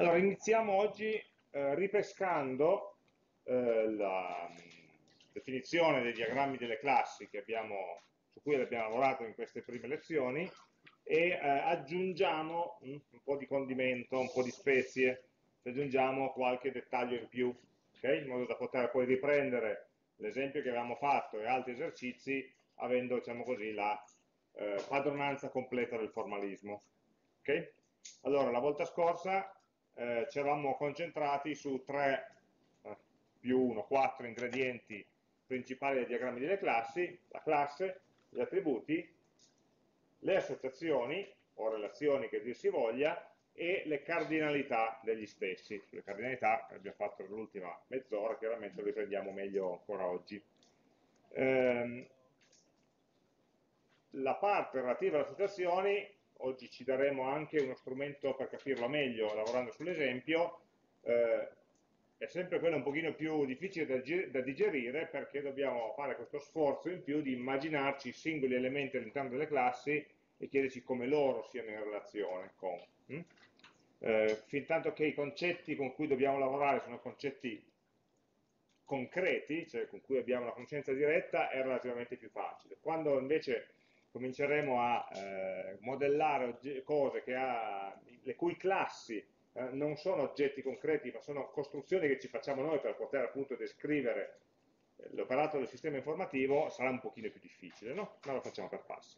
Allora, iniziamo oggi ripescando la definizione dei diagrammi delle classi su cui abbiamo lavorato in queste prime lezioni e aggiungiamo un po' di condimento, un po' di spezie, aggiungiamo qualche dettaglio in più, ok? In modo da poter poi riprendere l'esempio che avevamo fatto e altri esercizi avendo, diciamo così, la padronanza completa del formalismo. Ok? Allora, la volta scorsa ci eravamo concentrati su 3 più 1, 4 ingredienti principali dei diagrammi delle classi: la classe, gli attributi, le associazioni o relazioni che dir si voglia e le cardinalità degli stessi. Le cardinalità che abbiamo fatto nell'ultima mezz'ora, chiaramente lo riprendiamo meglio ancora oggi. La parte relativa alle associazioni, oggi ci daremo anche uno strumento per capirlo meglio lavorando sull'esempio, è sempre quello un pochino più difficile da digerire, perché dobbiamo fare questo sforzo in più di immaginarci i singoli elementi all'interno delle classi e chiederci come loro siano in relazione con. Fin tanto che i concetti con cui dobbiamo lavorare sono concetti concreti, cioè con cui abbiamo una conoscenza diretta, è relativamente più facile. Quando invece cominceremo a modellare cose le cui classi non sono oggetti concreti, ma sono costruzioni che ci facciamo noi per poter appunto descrivere l'operato del sistema informativo, sarà un pochino più difficile, no? Ma lo facciamo per passi.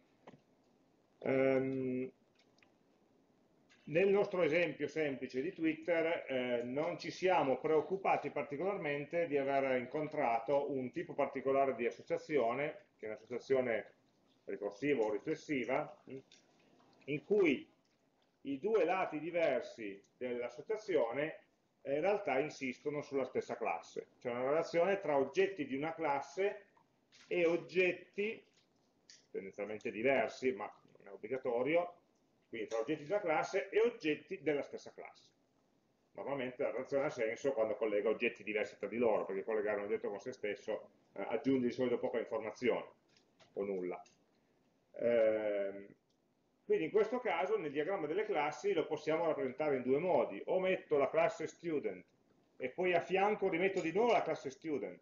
Nel nostro esempio semplice di Twitter non ci siamo preoccupati particolarmente di aver incontrato un tipo particolare di associazione, che è un'associazione ricorsiva o riflessiva, in cui i due lati diversi dell'associazione in realtà insistono sulla stessa classe, cioè una relazione tra oggetti di una classe e oggetti tendenzialmente diversi, ma non è obbligatorio, quindi tra oggetti di una classe e oggetti della stessa classe. Normalmente la relazione ha senso quando collega oggetti diversi tra di loro, perché collegare un oggetto con se stesso aggiunge di solito poca informazione, o nulla. Quindi in questo caso nel diagramma delle classi lo possiamo rappresentare in due modi: o metto la classe student e poi a fianco rimetto di nuovo la classe student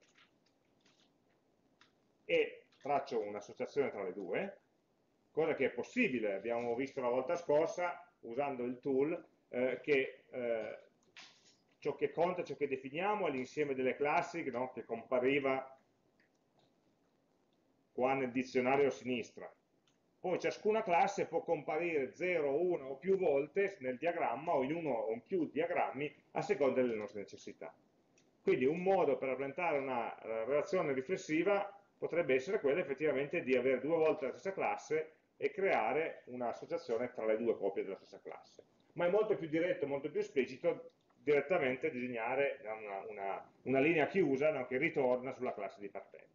e traccio un'associazione tra le due, cosa che è possibile, abbiamo visto la volta scorsa usando il tool che ciò che conta, ciò che definiamo è l'insieme delle classi, no, che compariva qua nel dizionario a sinistra. Poi ciascuna classe può comparire 0, 1 o più volte nel diagramma o in uno o in più diagrammi a seconda delle nostre necessità. Quindi un modo per rappresentare una relazione riflessiva potrebbe essere quello effettivamente di avere due volte la stessa classe e creare un'associazione tra le due copie della stessa classe. Ma è molto più diretto, molto più esplicito direttamente disegnare una linea chiusa, no, che ritorna sulla classe di partenza.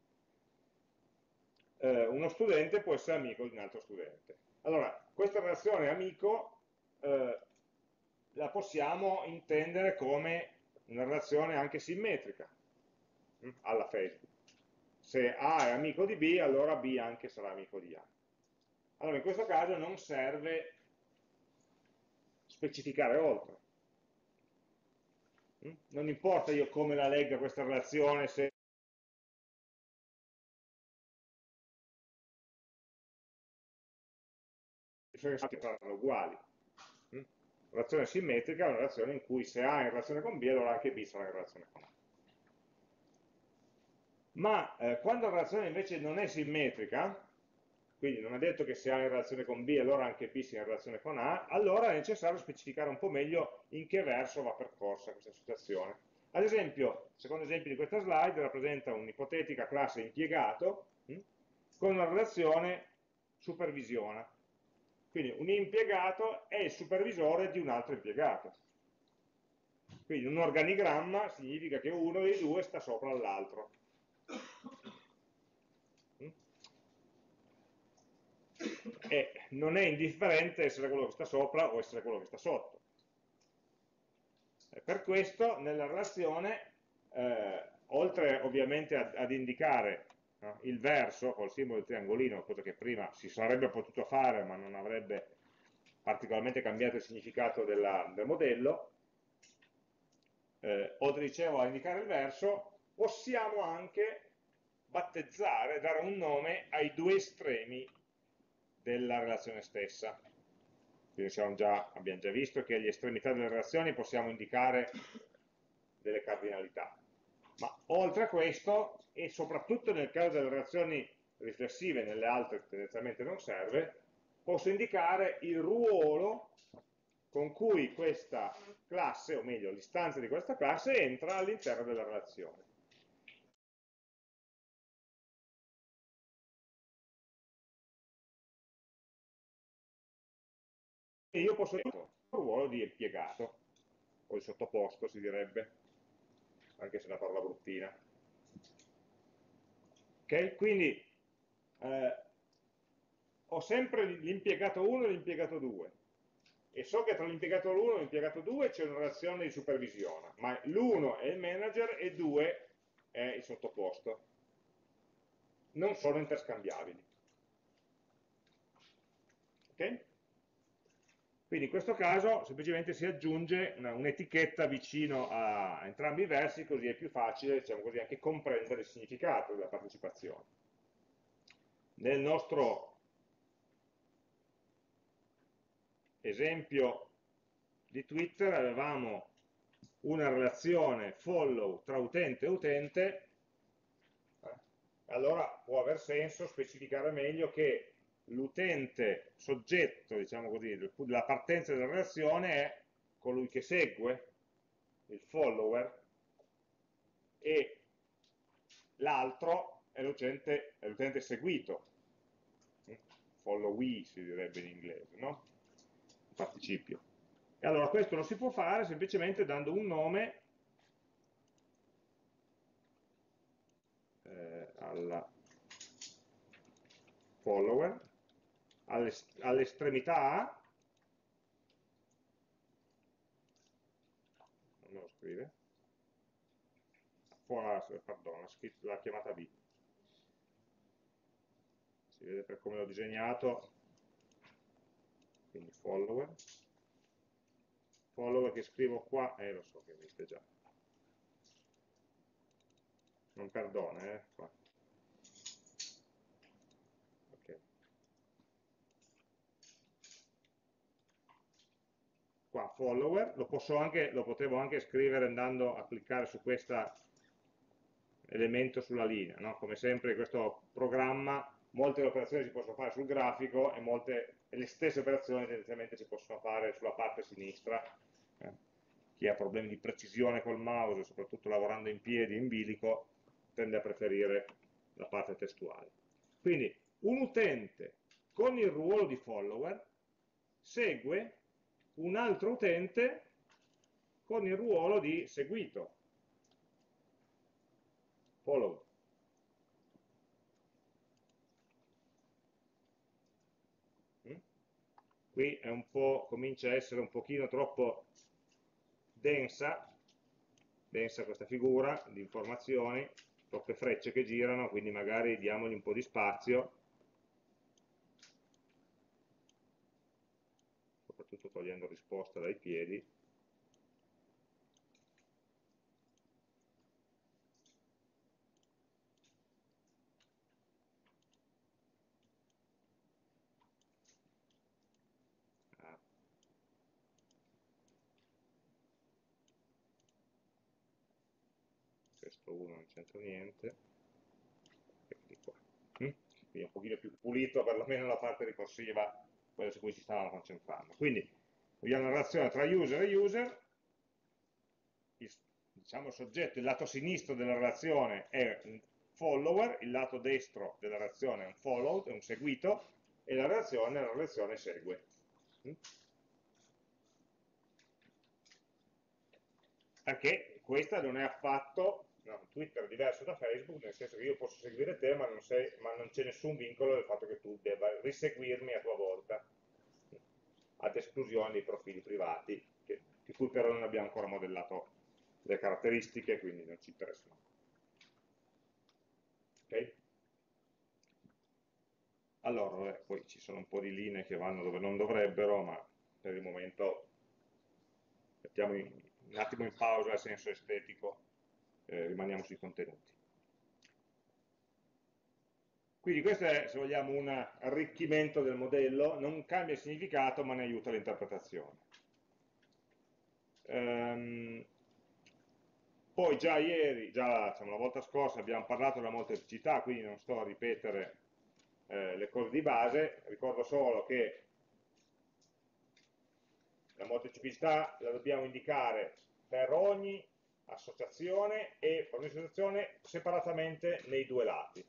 Uno studente può essere amico di un altro studente. Allora, questa relazione amico la possiamo intendere come una relazione anche simmetrica alla Facebook. Se A è amico di B, allora B anche sarà amico di A. Allora, in questo caso non serve specificare oltre. Non importa io come la legga questa relazione, se saranno uguali. Relazione simmetrica è una relazione in cui se A è in relazione con B, allora anche B sarà in relazione con A. Ma quando la relazione invece non è simmetrica, quindi non è detto che se A è in relazione con B, allora anche B sia in relazione con A, allora è necessario specificare un po' meglio in che verso va percorsa questa situazione. Ad esempio, il secondo esempio di questa slide rappresenta un'ipotetica classe impiegato con una relazione supervisiona. Quindi un impiegato è il supervisore di un altro impiegato. Quindi un organigramma significa che uno dei due sta sopra all'altro. E non è indifferente essere quello che sta sopra o essere quello che sta sotto. E per questo nella relazione, oltre ovviamente ad indicare il verso col simbolo del triangolino, cosa che prima si sarebbe potuto fare ma non avrebbe particolarmente cambiato il significato del modello, o dicevo a indicare il verso, possiamo anche battezzare, dare un nome ai due estremi della relazione stessa. Quindi abbiamo già visto che agli estremità delle relazioni possiamo indicare delle cardinalità. Ma oltre a questo, e soprattutto nel caso delle relazioni riflessive, nelle altre tendenzialmente non serve, posso indicare il ruolo con cui questa classe, o meglio l'istanza di questa classe, entra all'interno della relazione. E io posso dire il ruolo di impiegato, o di sottoposto si direbbe, anche se è una parola bruttina. Ok? Quindi ho sempre l'impiegato 1 e l'impiegato 2 e so che tra l'impiegato 1 e l'impiegato 2 c'è una relazione di supervisione, ma l'1 è il manager e il 2 è il sottoposto. Non sono interscambiabili. Ok? Quindi in questo caso semplicemente si aggiunge un'etichetta vicino a entrambi i versi, così è più facile, diciamo così, anche comprendere il significato della partecipazione. Nel nostro esempio di Twitter avevamo una relazione follow tra utente e utente, allora può aver senso specificare meglio che l'utente soggetto, diciamo così, della partenza della relazione è colui che segue, il follower, e l'altro è l'utente seguito, followee si direbbe in inglese, no? Il participio. E allora questo lo si può fare semplicemente dando un nome alla follower, all'estremità A, non me lo scrive, pardon, l'ha chiamata B, si vede per come l'ho disegnato, quindi follower che scrivo qua, lo so che esiste già, non perdona, qua. Okay. Qua follower, lo potevo anche scrivere andando a cliccare su questo elemento sulla linea, no? Come sempre in questo programma molte operazioni si possono fare sul grafico e le stesse operazioni tendenzialmente si possono fare sulla parte sinistra. Chi ha problemi di precisione col mouse, soprattutto lavorando in piedi, in bilico, tende a preferire la parte testuale. Quindi un utente con il ruolo di follower segue un altro utente con il ruolo di seguito, follow. Qui è comincia a essere un pochino troppo densa questa figura di informazioni, troppe frecce che girano, quindi magari diamogli un po' di spazio, soprattutto togliendo risposta dai piedi. Questo 1 non c'entra niente, e di qua. Quindi un pochino più pulito, perlomeno la parte ricorsiva, quella su cui ci stavamo concentrando. Quindi abbiamo una relazione tra user e user, diciamo soggetto, il lato sinistro della relazione è un follower, il lato destro della relazione è un followed, è un seguito, e la relazione segue. Perché questa non è affatto, no, Twitter è diverso da Facebook, nel senso che io posso seguire te, ma non c'è nessun vincolo del fatto che tu debba riseguirmi a tua volta, ad esclusione dei profili privati, di cui però non abbiamo ancora modellato le caratteristiche, quindi non ci interessano. Ok? Allora, poi ci sono un po' di linee che vanno dove non dovrebbero, ma per il momento mettiamo un attimo in pausa il senso estetico, rimaniamo sui contenuti. Quindi questo è, se vogliamo, un arricchimento del modello, non cambia il significato ma ne aiuta l'interpretazione. Poi già ieri, diciamo, la volta scorsa abbiamo parlato della molteplicità, quindi non sto a ripetere le cose di base, ricordo solo che la molteplicità la dobbiamo indicare per ogni associazione e per ogni associazione separatamente nei due lati.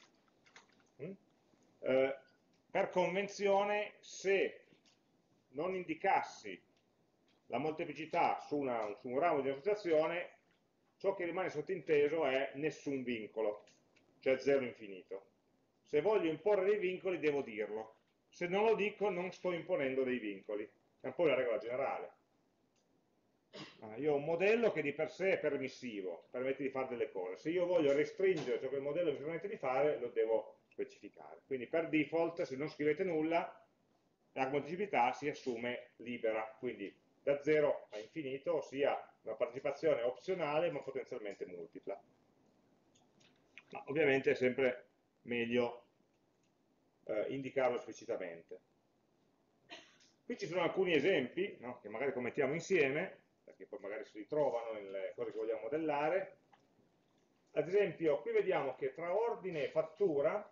Per convenzione, se non indicassi la molteplicità su un ramo di associazione, ciò che rimane sottinteso è nessun vincolo, cioè zero infinito. Se voglio imporre dei vincoli devo dirlo, se non lo dico non sto imponendo dei vincoli, è un po' la regola generale. Io ho un modello che di per sé è permissivo, permette di fare delle cose, se io voglio restringere ciò che il modello mi permette di fare lo devo specificare, quindi per default se non scrivete nulla la molteplicità si assume libera, quindi da 0 a infinito, ossia una partecipazione opzionale ma potenzialmente multipla. Ma ovviamente è sempre meglio indicarlo esplicitamente. Qui ci sono alcuni esempi, no, che magari commettiamo insieme, perché poi magari si ritrovano nelle cose che vogliamo modellare. Ad esempio, qui vediamo che tra ordine e fattura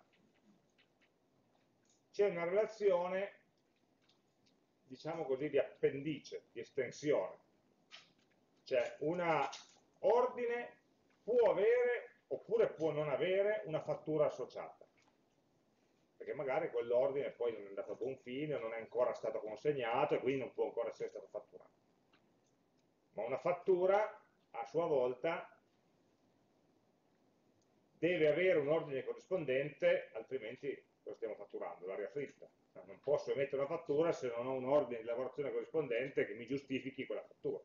c'è una relazione, diciamo così, di appendice, di estensione. Cioè, un ordine può avere oppure può non avere una fattura associata. Perché magari quell'ordine poi non è andato a buon fine, o non è ancora stato consegnato e quindi non può ancora essere stato fatturato. Ma una fattura, a sua volta, deve avere un ordine corrispondente, altrimenti lo stiamo fatturando, l'aria fritta. Non posso emettere una fattura se non ho un ordine di lavorazione corrispondente che mi giustifichi quella fattura.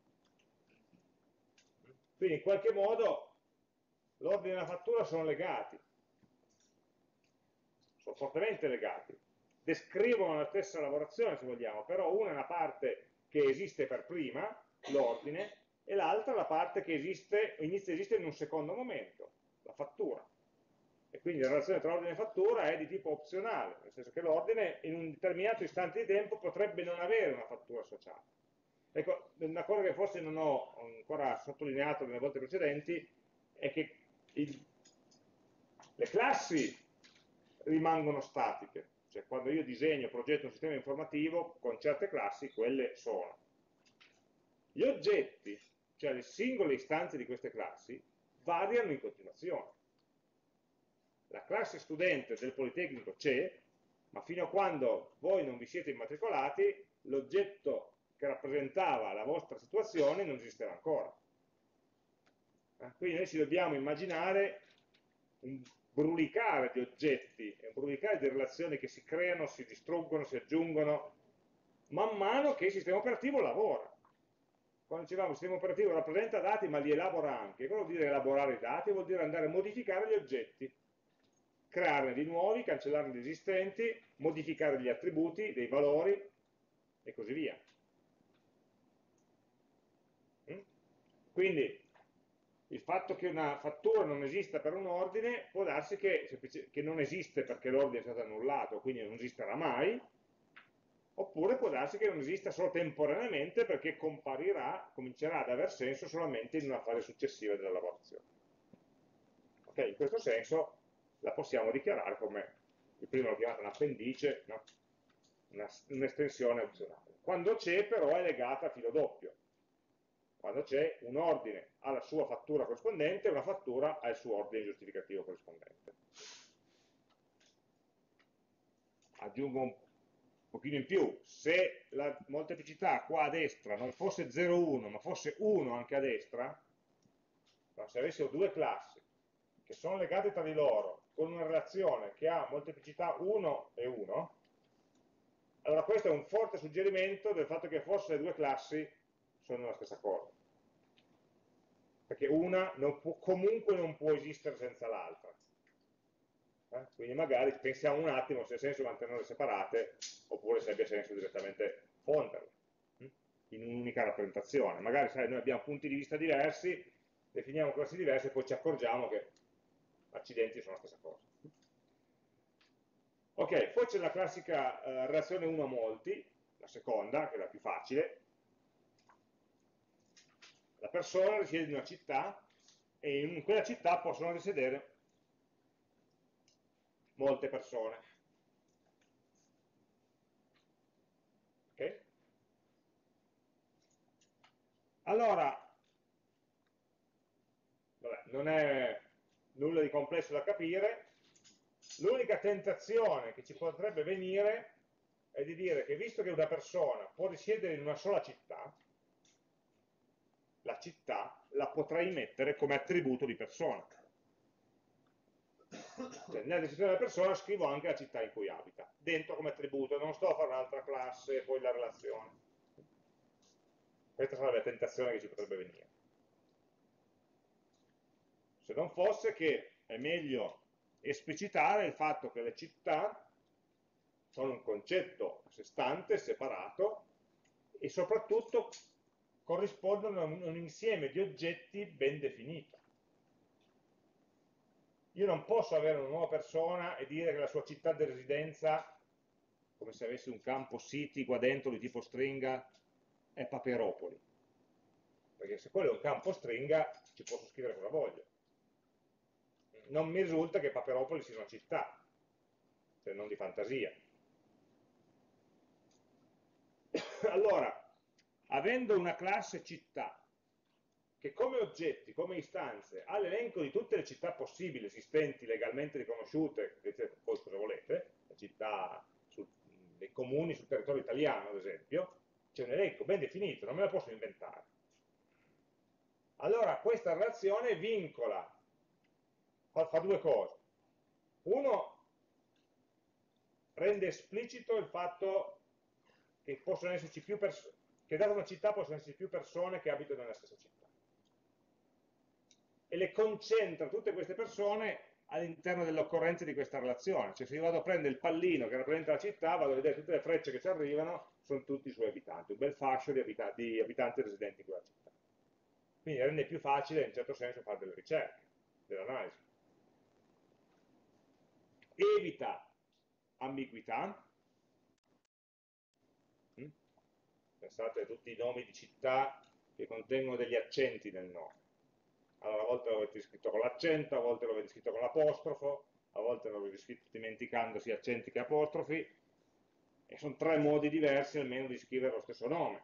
Quindi in qualche modo l'ordine e la fattura sono legati, sono fortemente legati, descrivono la stessa lavorazione se vogliamo, però una è una parte che esiste per prima, l'ordine, e l'altra è la parte che inizia a esistere in un secondo momento, la fattura. E quindi la relazione tra ordine e fattura è di tipo opzionale, nel senso che l'ordine in un determinato istante di tempo potrebbe non avere una fattura associata. Ecco, una cosa che forse non ho ancora sottolineato nelle volte precedenti è che le classi rimangono statiche, cioè quando io disegno, progetto un sistema informativo con certe classi, quelle sono. Gli oggetti, cioè le singole istanze di queste classi, variano in continuazione. La classe studente del Politecnico c'è, ma fino a quando voi non vi siete immatricolati, l'oggetto che rappresentava la vostra situazione non esisteva ancora. Quindi noi ci dobbiamo immaginare un brulicare di oggetti, un brulicare di relazioni che si creano, si distruggono, si aggiungono, man mano che il sistema operativo lavora. Quando dicevamo il sistema operativo rappresenta dati ma li elabora anche, cosa vuol dire elaborare i dati? Vuol dire andare a modificare gli oggetti, crearne di nuovi, cancellarne di esistenti, modificare gli attributi, dei valori e così via. Quindi il fatto che una fattura non esista per un ordine può darsi che non esiste perché l'ordine è stato annullato, quindi non esisterà mai, oppure può darsi che non esista solo temporaneamente perché comparirà, comincerà ad aver senso solamente in una fase successiva della lavorazione. Okay? In questo senso la possiamo dichiarare come, il primo l'ho chiamata un appendice, no? Un'estensione opzionale. Quando c'è però è legata a filo doppio. Quando c'è un ordine alla sua fattura corrispondente e una fattura al suo ordine giustificativo corrispondente. Aggiungo un pochino in più, se la molteplicità qua a destra non fosse 0,1 ma fosse 1 anche a destra, se avessimo due classi che sono legate tra di loro con una relazione che ha molteplicità 1 e 1, allora questo è un forte suggerimento del fatto che forse le due classi sono la stessa cosa. Perché una comunque non può esistere senza l'altra. Quindi magari pensiamo un attimo se ha senso mantenerle separate oppure se abbia senso direttamente un'unica rappresentazione. Magari, sai, noi abbiamo punti di vista diversi, definiamo classi diverse e poi ci accorgiamo che, accidenti, sono la stessa cosa. Ok, poi c'è la classica relazione 1 a molti, la seconda, che è la più facile. La persona risiede in una città e in quella città possono risiedere molte persone. Ok? Allora, vabbè, non è nulla di complesso da capire, l'unica tentazione che ci potrebbe venire è di dire che visto che una persona può risiedere in una sola città, la città la potrei mettere come attributo di persona. Cioè, nella descrizione della persona scrivo anche la città in cui abita, dentro come attributo, non sto a fare un'altra classe e poi la relazione. Questa sarebbe la tentazione che ci potrebbe venire. Se non fosse che è meglio esplicitare il fatto che le città sono un concetto a sé stante, separato, e soprattutto corrispondono a un insieme di oggetti ben definito. Io non posso avere una nuova persona e dire che la sua città di residenza, come se avessi un campo city qua dentro di tipo stringa, è Paperopoli. Perché se quello è un campo stringa, ci posso scrivere cosa voglio. Non mi risulta che Paperopoli sia una città, se non di fantasia. Allora, avendo una classe città che come oggetti, come istanze, ha l'elenco di tutte le città possibili esistenti, legalmente riconosciute, vedete poi cosa volete, le città, dei comuni sul territorio italiano ad esempio, c'è un elenco ben definito, non me la posso inventare. Allora questa relazione vincola, fa due cose. Uno, rende esplicito il fatto che possono esserci più persone, che data una città possono esserci più persone che abitano nella stessa città. E le concentra tutte queste persone all'interno dell'occorrenza di questa relazione. Cioè se io vado a prendere il pallino che rappresenta la città, vado a vedere tutte le frecce che ci arrivano, sono tutti i suoi abitanti, un bel fascio di abitanti residenti in quella città. Quindi rende più facile in un certo senso fare delle ricerche, dell'analisi. Evita ambiguità. Pensate a tutti i nomi di città che contengono degli accenti nel nome. Allora, a volte lo avete scritto con l'accento, a volte lo avete scritto con l'apostrofo, a volte lo avete scritto dimenticandosi accenti che apostrofi, e sono tre modi diversi almeno di scrivere lo stesso nome.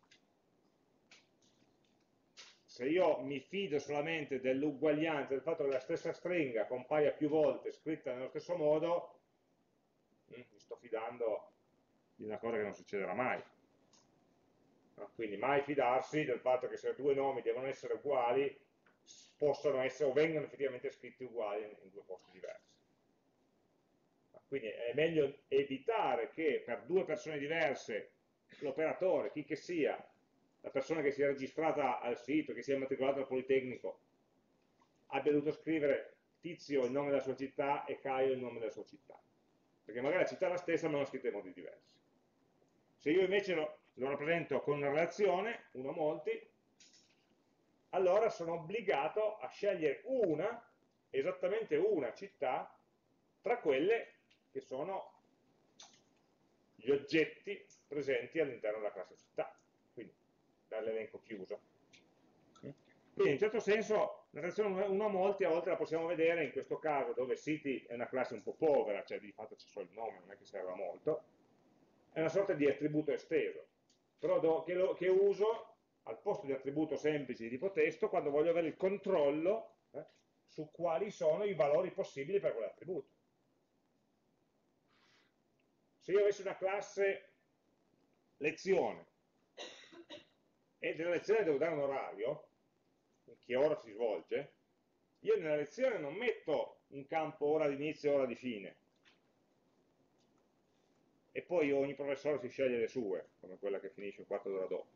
Se io mi fido solamente dell'uguaglianza, del fatto che la stessa stringa compaia più volte scritta nello stesso modo, mi sto fidando di una cosa che non succederà mai. No? Quindi mai fidarsi del fatto che se due nomi devono essere uguali, possono essere o vengono effettivamente scritti uguali in due posti diversi. Quindi è meglio evitare che per due persone diverse l'operatore, chi che sia, la persona che si è registrata al sito, che si è matricolata al Politecnico, abbia dovuto scrivere Tizio il nome della sua città e Caio il nome della sua città. Perché magari la città è la stessa ma l'hanno scritta in modi diversi. Se io invece lo rappresento con una relazione, uno a molti, allora sono obbligato a scegliere una, esattamente una città, tra quelle che sono gli oggetti presenti all'interno della classe città, quindi dall'elenco chiuso. Quindi in un certo senso la relazione 1 a molti a volte la possiamo vedere in questo caso dove city è una classe un po' povera, cioè di fatto c'è solo il nome, non è che serve a molto, è una sorta di attributo esteso, però che uso al posto di attributo semplice di tipo testo quando voglio avere il controllo su quali sono i valori possibili per quell'attributo. Se io avessi una classe lezione e nella lezione devo dare un orario, in che ora si svolge, io nella lezione non metto un campo ora di inizio e ora di fine, e poi ogni professore si sceglie le sue, come quella che finisce un quarto d'ora dopo.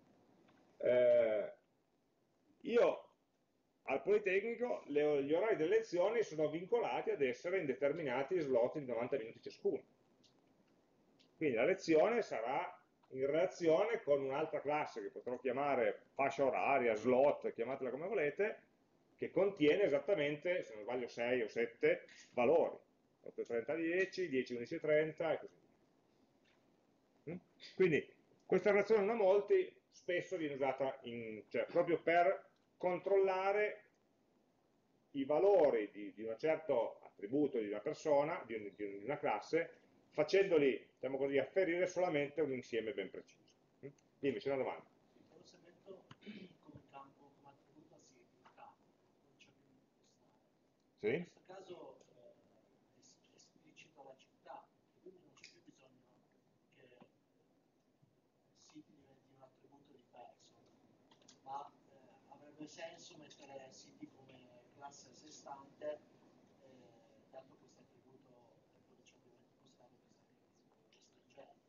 Io al Politecnico gli orari delle lezioni sono vincolati ad essere in determinati slot di 90 minuti ciascuno. Quindi la lezione sarà in relazione con un'altra classe che potrò chiamare fascia oraria, slot, chiamatela come volete, che contiene esattamente, se non sbaglio, 6 o 7 valori. 8.30, 10, 10, 11, 30 e così via. Quindi questa relazione 1 a molti spesso viene usata cioè, proprio per controllare i valori di un certo attributo di una persona, di una classe, facendoli, diciamo così, afferire solamente un insieme ben preciso. Dimmi, c'è una domanda. Se metto come campo, come attributo a significato, non c'è più impostare. Sì? In questo caso esplicito la città, quindi non c'è più bisogno che siti diventi un attributo di person, ma avrebbe senso mettere siti come classe a sé stante, dato questo attributo precedentemente impostato che sta restringendo.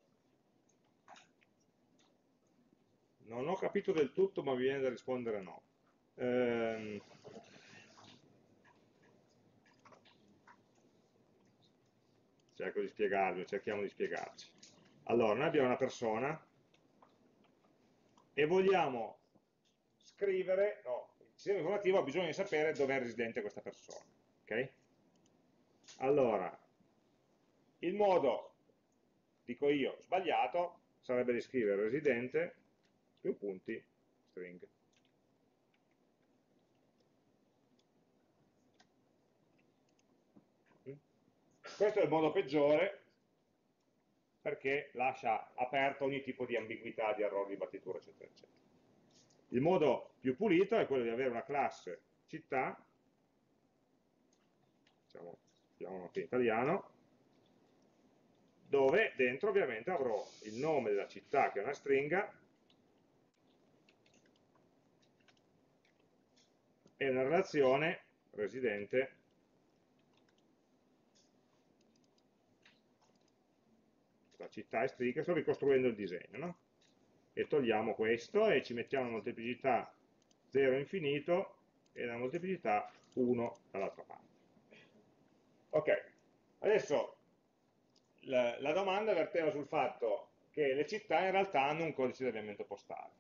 Non ho capito del tutto, ma mi viene da rispondere no. Cerco di spiegarmi, cerchiamo di spiegarci. Allora, noi abbiamo una persona e vogliamo scrivere, no, il sistema informativo ha bisogno di sapere dove è residente questa persona. Ok? Allora, il modo, dico io, sbagliato, sarebbe di scrivere residente più punti string. Questo è il modo peggiore perché lascia aperto ogni tipo di ambiguità, di errore, di battitura, eccetera, eccetera. Il modo più pulito è quello di avere una classe città, diciamo, chiamiamolo anche in italiano, dove dentro ovviamente avrò il nome della città che è una stringa e una relazione residente la città è stringa, sto ricostruendo il disegno, no? E togliamo questo e ci mettiamo una molteplicità 0 infinito e una molteplicità 1 dall'altra parte. Ok, adesso la domanda verteva sul fatto che le città in realtà hanno un codice di avviamento postale.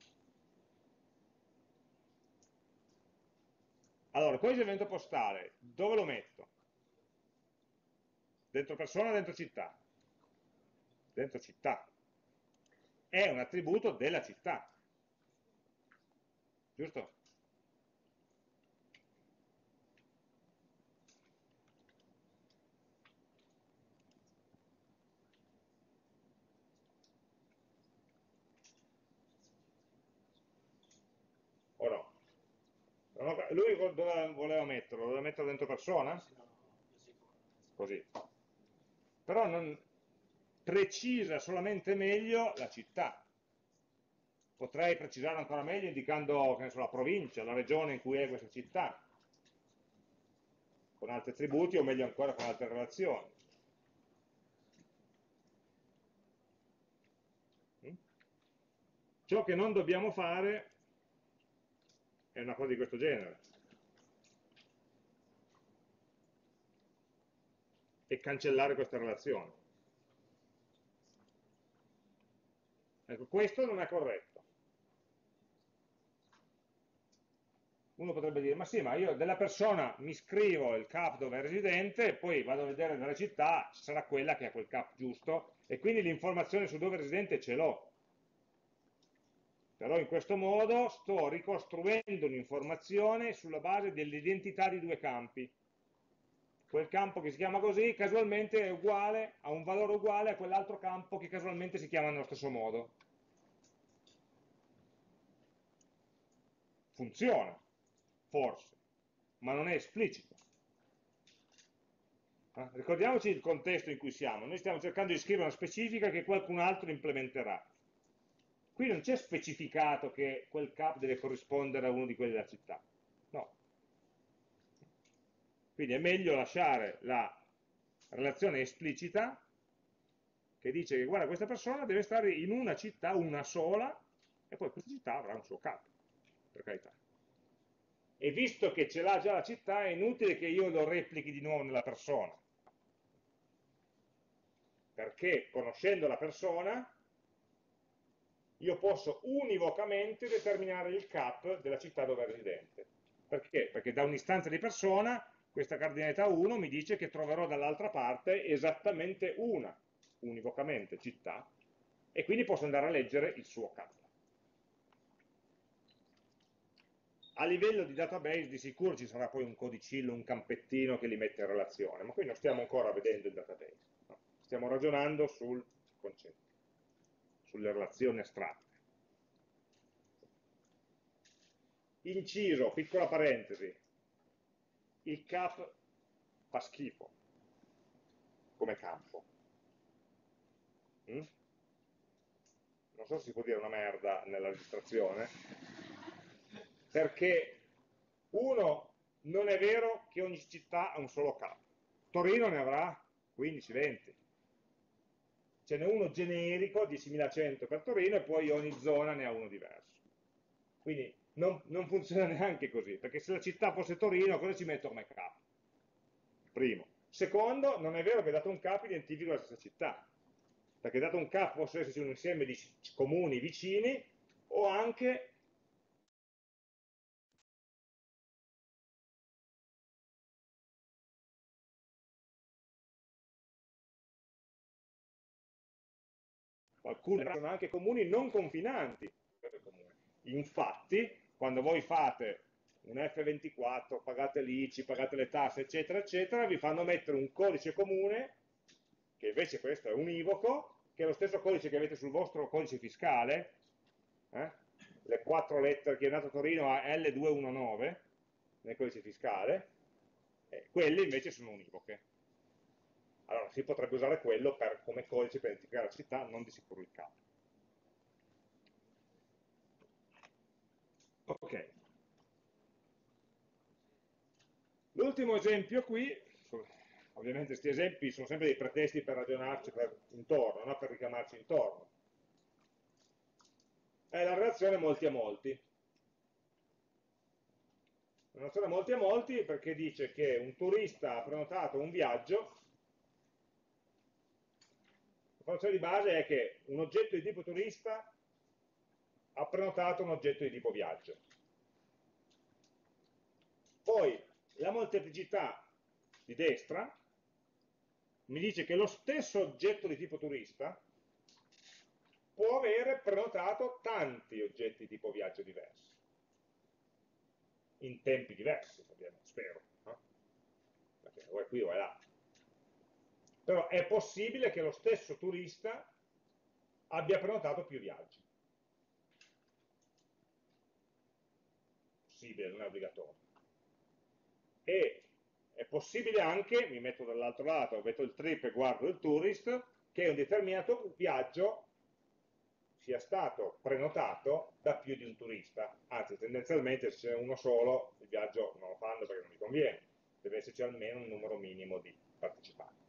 Allora, il codice di avviamento postale, dove lo metto? Dentro persona o dentro città? Dentro città. È un attributo della città, giusto? O no? Lui dove voleva metterlo? Lo voleva metterlo dentro persona? Così. Però non precisa solamente meglio la città. Potrei precisare ancora meglio indicando, che ne so, la provincia, la regione in cui è questa città, con altri attributi o meglio ancora con altre relazioni. Ciò che non dobbiamo fare è una cosa di questo genere. E cancellare questa relazione. Ecco, questo non è corretto. Uno potrebbe dire, ma sì, ma io della persona mi scrivo il cap dove è residente, e poi vado a vedere nella città, sarà quella che ha quel cap giusto, e quindi l'informazione su dove è residente ce l'ho. Però in questo modo sto ricostruendo un'informazione sulla base dell'identità di due campi. Quel campo che si chiama così casualmente è uguale, ha un valore uguale a quell'altro campo che casualmente si chiama nello stesso modo. Funziona, forse, ma non è esplicito. Ricordiamoci il contesto in cui siamo. Noi stiamo cercando di scrivere una specifica che qualcun altro implementerà. Qui non c'è specificato che quel cap deve corrispondere a uno di quelli della città. No. Quindi è meglio lasciare la relazione esplicita che dice che guarda, questa persona deve stare in una città, una sola, e poi questa città avrà un suo capo, per carità. E visto che ce l'ha già la città, è inutile che io lo replichi di nuovo nella persona. Perché conoscendo la persona io posso univocamente determinare il cap della città dove è residente. Perché? Perché da un'istanza di persona questa cardinalità 1 mi dice che troverò dall'altra parte esattamente una, univocamente, città, e quindi posso andare a leggere il suo cap. A livello di database di sicuro ci sarà poi un codicillo, un campettino che li mette in relazione, ma qui non stiamo ancora vedendo il database, no? Stiamo ragionando sul concetto, sulle relazioni astratte. Inciso, piccola parentesi, il cap fa schifo come campo. Mm? Non so se si può dire una merda nella registrazione, perché uno, non è vero che ogni città ha un solo cap. Torino ne avrà 15-20. Ce n'è uno generico, 10.100 per Torino, e poi ogni zona ne ha uno diverso. Quindi non funziona neanche così, perché se la città fosse Torino, cosa ci metto come cap? Primo. Secondo, non è vero che dato un cap identifico la stessa città, perché dato un cap possono esserci un insieme di comuni vicini o anche alcuni sono anche comuni non confinanti. Infatti, quando voi fate un F24, pagate l'ICI, pagate le tasse, eccetera, eccetera, vi fanno mettere un codice comune, che invece questo è univoco, che è lo stesso codice che avete sul vostro codice fiscale, le 4 lettere che è nato a Torino a L219 nel codice fiscale, quelle invece sono univoche. Allora si potrebbe usare quello come codice per identificare la città, non di sicuro il capo. Ok. L'ultimo esempio qui, ovviamente questi esempi sono sempre dei pretesti per ragionarci intorno, no? Per richiamarci intorno. È la relazione molti a molti. La relazione molti a molti perché dice che un turista ha prenotato un viaggio. La funzione di base è che un oggetto di tipo turista ha prenotato un oggetto di tipo viaggio. Poi la molteplicità di destra mi dice che lo stesso oggetto di tipo turista può avere prenotato tanti oggetti di tipo viaggio diversi, in tempi diversi, ovviamente, spero, no? Perché o è qui o è là. Però è possibile che lo stesso turista abbia prenotato più viaggi. Possibile, non è obbligatorio. E è possibile anche, mi metto dall'altro lato, metto il trip e guardo il tourist, che un determinato viaggio sia stato prenotato da più di un turista. Anzi, tendenzialmente se c'è uno solo, il viaggio non lo fanno perché non mi conviene. Deve esserci almeno un numero minimo di partecipanti.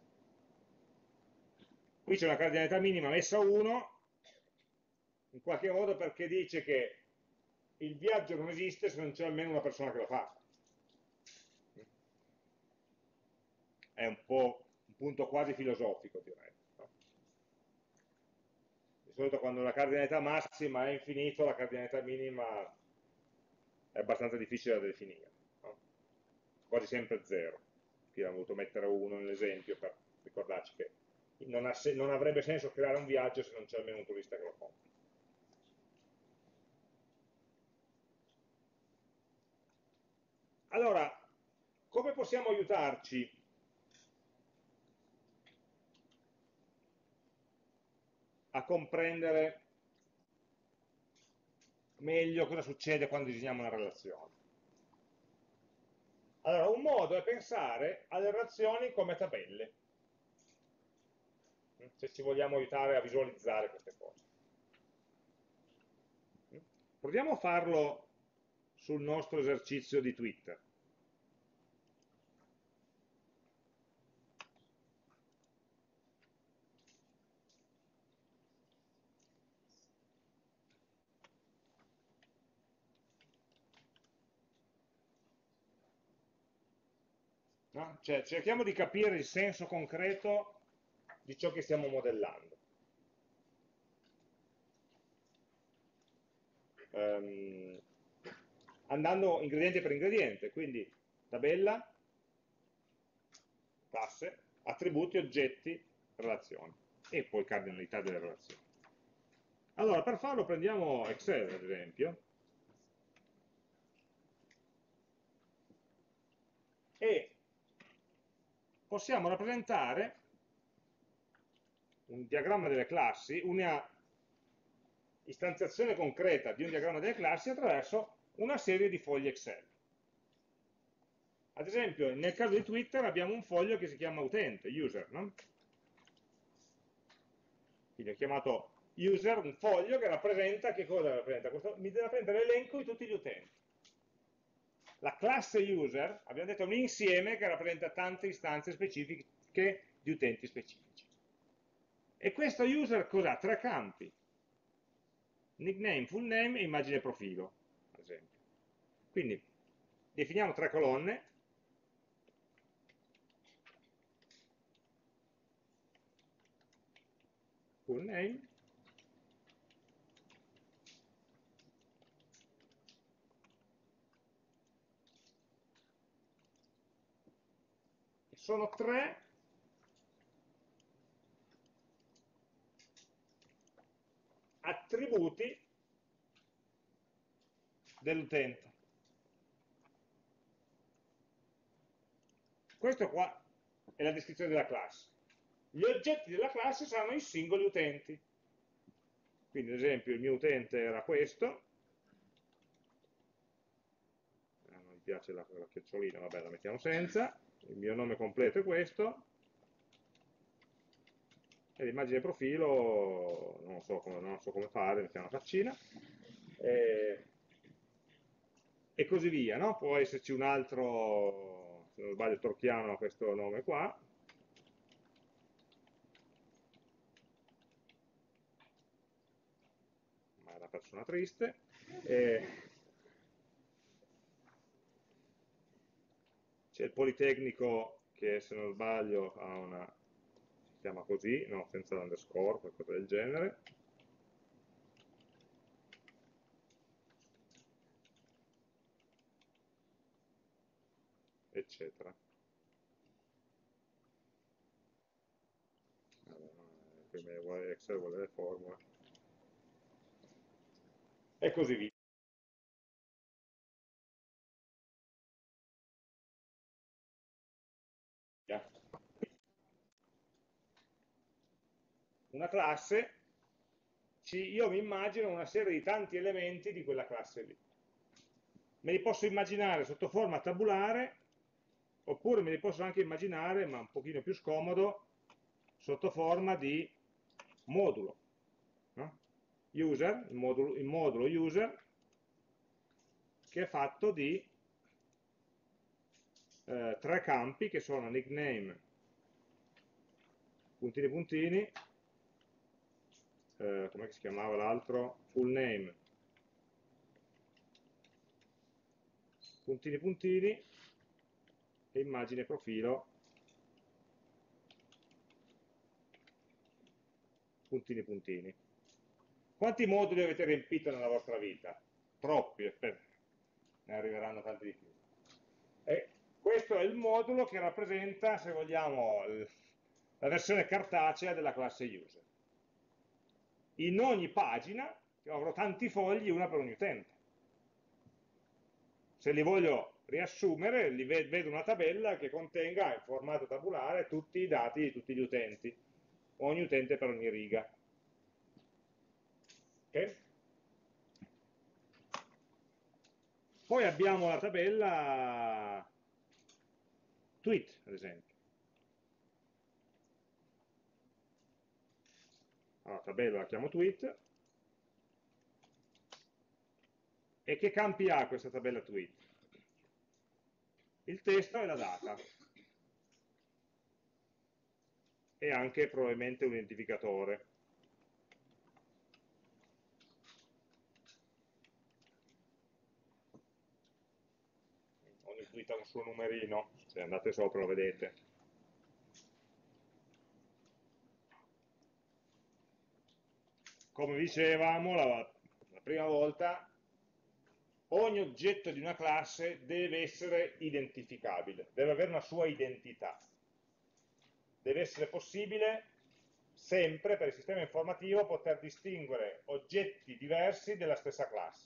Qui c'è una cardinalità minima messa a 1, in qualche modo perché dice che il viaggio non esiste se non c'è almeno una persona che lo fa. È un po' un punto quasi filosofico, direi. No? Di solito quando la cardinalità massima è infinito, la cardinalità minima è abbastanza difficile da definire. No? Quasi sempre 0. Qui abbiamo voluto mettere 1 nell'esempio per ricordarci che non avrebbe senso creare un viaggio se non c'è almeno un turista che lo compra. Allora, come possiamo aiutarci a comprendere meglio cosa succede quando disegniamo una relazione? Allora, un modo è pensare alle relazioni come tabelle, se ci vogliamo aiutare a visualizzare queste cose. Proviamo a farlo sul nostro esercizio di Twitter. No? Cioè, cerchiamo di capire il senso concreto di ciò che stiamo modellando. andando ingrediente per ingrediente, quindi tabella, classe, attributi, oggetti, relazioni e poi cardinalità delle relazioni. Allora, per farlo prendiamo Excel, ad esempio, e possiamo rappresentare un diagramma delle classi, una istanziazione concreta di un diagramma delle classi attraverso una serie di fogli Excel. Ad esempio, nel caso di Twitter abbiamo un foglio che si chiama utente, user, no? Quindi ho chiamato user un foglio che rappresenta, che cosa rappresenta? Mi rappresenta l'elenco di tutti gli utenti. La classe user, abbiamo detto, è un insieme che rappresenta tante istanze specifiche di utenti specifici. E questo user cos'ha? Tre campi: nickname, full name e immagine profilo, ad esempio. Quindi definiamo tre colonne. Full name, sono tre attributi dell'utente. Questo qua è la descrizione della classe. Gli oggetti della classe saranno i singoli utenti. Quindi, ad esempio, il mio utente era questo. Non mi piace la chiocciolina, vabbè, la mettiamo senza. Il mio nome completo è questo. E l'immagine profilo, non so come fare, mettiamo una faccina. E così via, no? Può esserci un altro, se non sbaglio Torchiano ha questo nome qua, ma è una persona triste, c'è il Politecnico che se non sbaglio ha una, si chiama così, no, senza l'underscore, qualcosa del genere, eccetera. Allora, Excel vuole le formule. E così via. Una classe, io mi immagino una serie di tanti elementi di quella classe lì. Me li posso immaginare sotto forma tabulare, oppure me li posso anche immaginare, ma un pochino più scomodo, sotto forma di modulo. No? User, il modulo user, che è fatto di tre campi che sono nickname, puntini puntini, come si chiamava l'altro? Full name, puntini puntini, e immagine profilo, puntini puntini. Quanti moduli avete riempito nella vostra vita? Troppi, ne arriveranno tanti di più. E questo è il modulo che rappresenta, se vogliamo, la versione cartacea della classe user. In ogni pagina avrò tanti fogli, una per ogni utente. Se li voglio riassumere, vedo una tabella che contenga in formato tabulare tutti i dati di tutti gli utenti, ogni utente per ogni riga. Okay? Poi abbiamo la tabella tweet, ad esempio. Allora, la tabella la chiamo tweet. E che campi ha questa tabella tweet? Il testo e la data. E anche probabilmente un identificatore. Ogni tweet ha un suo numerino, se andate sopra lo vedete. Come dicevamo la prima volta, ogni oggetto di una classe deve essere identificabile, deve avere una sua identità. Deve essere possibile sempre per il sistema informativo poter distinguere oggetti diversi della stessa classe.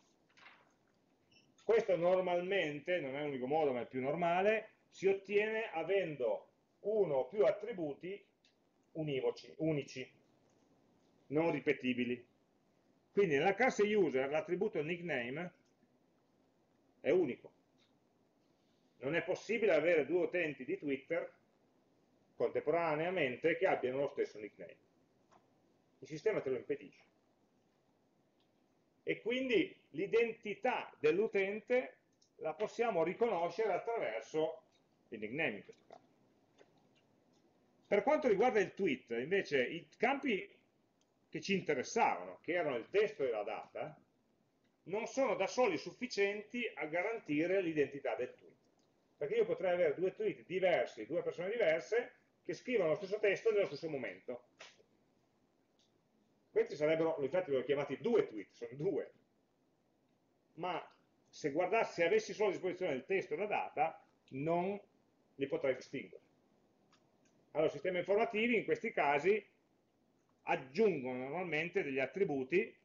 Questo normalmente, non è l'unico modo ma è il più normale, si ottiene avendo uno o più attributi unici, non ripetibili. Quindi nella classe user l'attributo nickname è unico. Non è possibile avere due utenti di Twitter contemporaneamente che abbiano lo stesso nickname. Il sistema te lo impedisce. E quindi l'identità dell'utente la possiamo riconoscere attraverso il nickname in questo caso. Per quanto riguarda il tweet, invece, i campi che ci interessavano, che erano il testo e la data, non sono da soli sufficienti a garantire l'identità del tweet. Perché io potrei avere due tweet diversi, due persone diverse, che scrivono lo stesso testo nello stesso momento. Questi sarebbero, infatti li ho chiamati due tweet, sono due. Ma se guardassi, se avessi solo a disposizione il testo e la data, non li potrei distinguere. Allora, i sistemi informativi in questi casi aggiungono normalmente degli attributi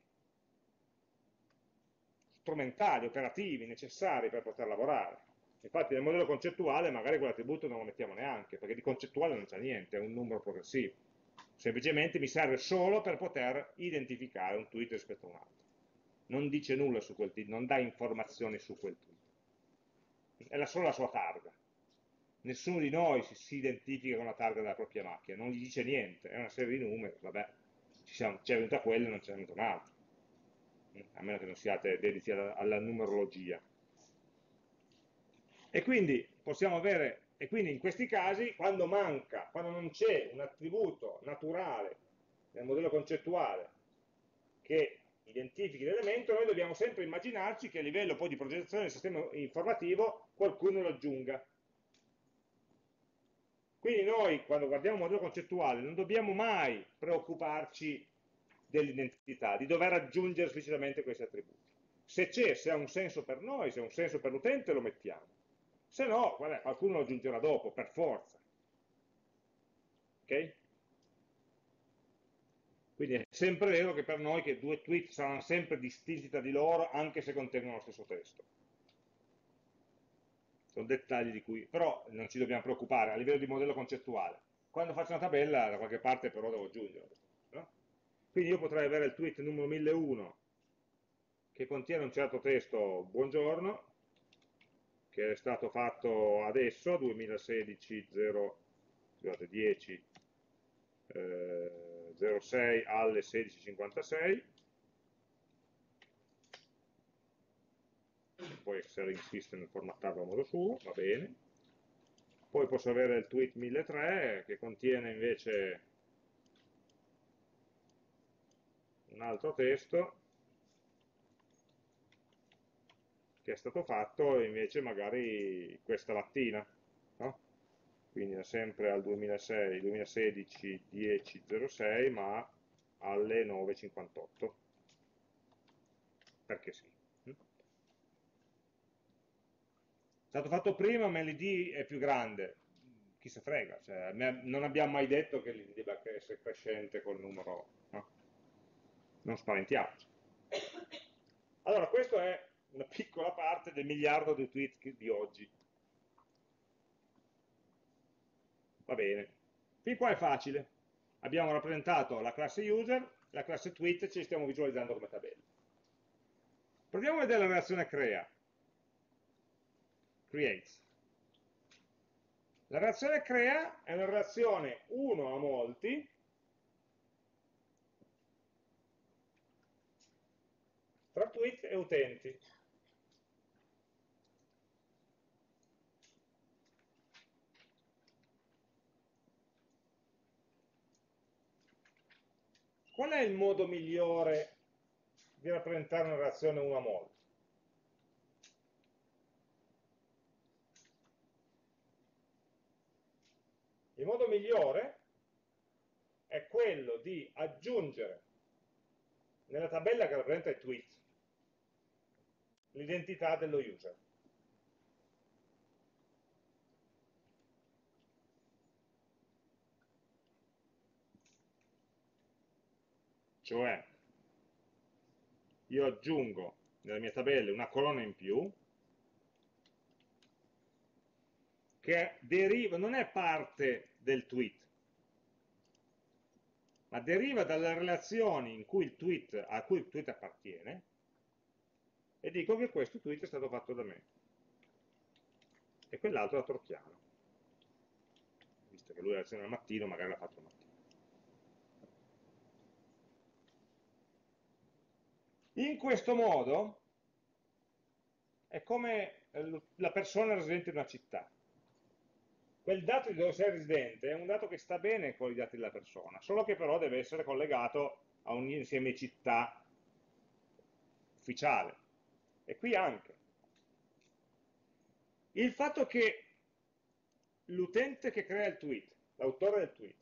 strumentali, operativi, necessari per poter lavorare. Infatti nel modello concettuale magari quell'attributo non lo mettiamo neanche, perché di concettuale non c'è niente, è un numero progressivo. Semplicemente mi serve solo per poter identificare un tweet rispetto a un altro. Non dice nulla su quel tweet, non dà informazioni su quel tweet. È solo la sua targa. Nessuno di noi si identifica con la targa della propria macchina, non gli dice niente, è una serie di numeri, vabbè, c'è venuta quella e non c'è venuta un'altra. A meno che non siate dediti alla numerologia. E quindi possiamo avere, e quindi in questi casi, quando manca, quando non c'è un attributo naturale nel modello concettuale che identifichi l'elemento, noi dobbiamo sempre immaginarci che a livello poi di progettazione del sistema informativo qualcuno lo aggiunga. Quindi noi, quando guardiamo un modello concettuale, non dobbiamo mai preoccuparci dell'identità, di dover aggiungere esplicitamente questi attributi. Se c'è, se ha un senso per noi, se ha un senso per l'utente, lo mettiamo. Se no, vabbè, qualcuno lo aggiungerà dopo, per forza. Ok? Quindi è sempre vero che per noi che due tweet saranno sempre distinti da di loro, anche se contengono lo stesso testo. Sono dettagli di cui, però non ci dobbiamo preoccupare a livello di modello concettuale. Quando faccio una tabella, da qualche parte però devo aggiungere. No? Quindi io potrei avere il tweet numero 1001 che contiene un certo testo, buongiorno, che è stato fatto adesso, 2016 10 06 alle 16:56. Poi Excel insiste nel formattarlo a modo suo, va bene. Poi posso avere il tweet 1003 che contiene invece un altro testo che è stato fatto invece magari questa mattina, no? Quindi è sempre al 2006, 2016 10.06 ma alle 9.58, perché sì. È stato fatto prima ma l'id è più grande, chi se frega, cioè, non abbiamo mai detto che l'id debba essere crescente col numero, no? Non spaventiamoci. Allora, questa è una piccola parte del miliardo di tweet di oggi. Va bene. Fin qua è facile. Abbiamo rappresentato la classe user, la classe tweet e ci stiamo visualizzando come tabella. Proviamo a vedere la relazione crea. Creates. La relazione crea è una relazione uno a molti tra tweet e utenti. Qual è il modo migliore di rappresentare una relazione uno a molti? Il modo migliore è quello di aggiungere nella tabella che rappresenta i tweet l'identità dello user. Cioè, io aggiungo nelle mie tabelle una colonna in più che deriva, non è parte del tweet, ma deriva dalle relazioni in cui a cui il tweet appartiene, e dico che questo tweet è stato fatto da me e quell'altro da Torchiano, visto che lui la lezione al mattino, magari l'ha fatto al mattino. In questo modo è come la persona residente in una città. Quel dato di dove sei residente è un dato che sta bene con i dati della persona, solo che però deve essere collegato a un insieme città ufficiale. E qui anche. Il fatto che l'utente che crea il tweet, l'autore del tweet,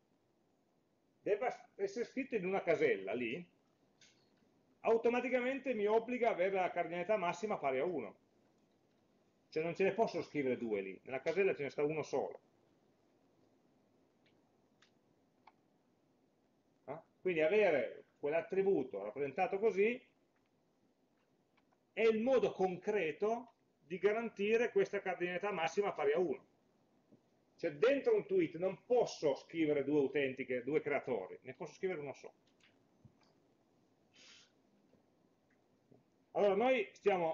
debba essere scritto in una casella lì, automaticamente mi obbliga ad avere la cardinalità massima pari a 1. Cioè non ce ne posso scrivere due lì, nella casella ce ne sta uno solo. Quindi avere quell'attributo rappresentato così è il modo concreto di garantire questa cardinalità massima pari a 1. Cioè dentro un tweet non posso scrivere due utenti, due creatori, ne posso scrivere uno solo. Allora noi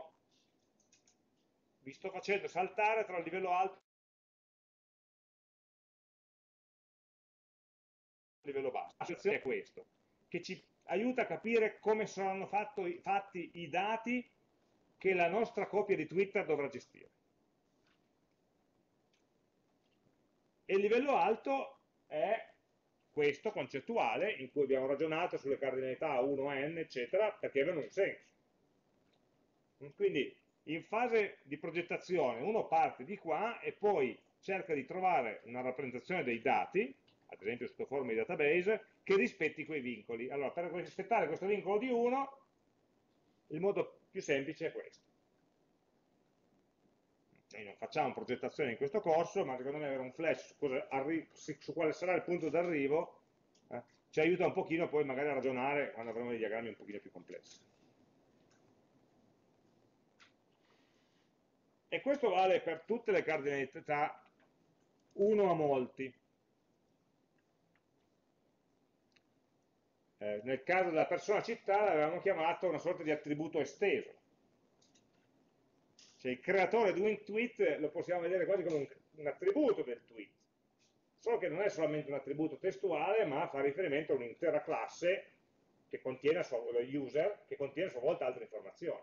vi sto facendo saltare tra il livello alto e il livello basso. La situazione è questo, che ci aiuta a capire come saranno fatti i dati che la nostra copia di Twitter dovrà gestire. E il livello alto è questo concettuale, in cui abbiamo ragionato sulle cardinalità 1 a n, eccetera, perché avevano un senso. Quindi in fase di progettazione uno parte di qua e poi cerca di trovare una rappresentazione dei dati, ad esempio sotto forma di database, che rispetti quei vincoli. Allora, per rispettare questo vincolo di 1, il modo più semplice è questo. Noi non facciamo progettazione in questo corso, ma secondo me avere un flash su quale sarà il punto d'arrivo ci aiuta un pochino poi magari a ragionare quando avremo dei diagrammi un pochino più complessi. E questo vale per tutte le cardinalità 1 a molti. Nel caso della persona città l'avevamo chiamato una sorta di attributo esteso. Cioè il creatore di un tweet lo possiamo vedere quasi come un attributo del tweet, solo che non è solamente un attributo testuale, ma fa riferimento a un'intera classe che contiene lo user, che contiene a sua volta altre informazioni.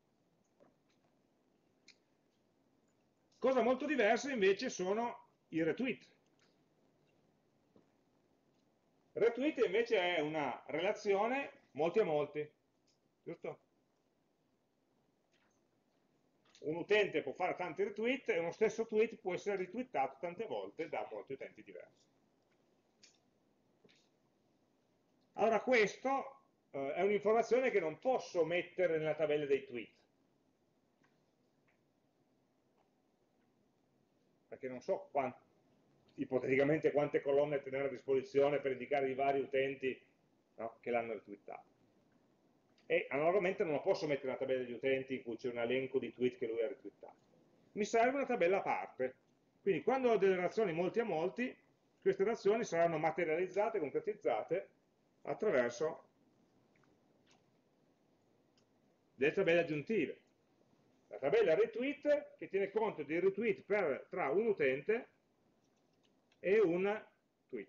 Cosa molto diversa invece sono i retweet. Retweet invece è una relazione molti a molti, giusto? Un utente può fare tanti retweet e uno stesso tweet può essere retweetato tante volte da molti utenti diversi. Allora questo è un'informazione che non posso mettere nella tabella dei tweet, perché non so ipoteticamente quante colonne tenere a disposizione per indicare i vari utenti, no, che l'hanno retweetato. E analogamente non lo posso mettere nella tabella degli utenti in cui c'è un elenco di tweet che lui ha retweetato. Mi serve una tabella a parte. Quindi quando ho delle relazioni molti a molti, queste relazioni saranno materializzate, concretizzate attraverso delle tabelle aggiuntive. La tabella retweet che tiene conto dei retweet tra un utente e un tweet.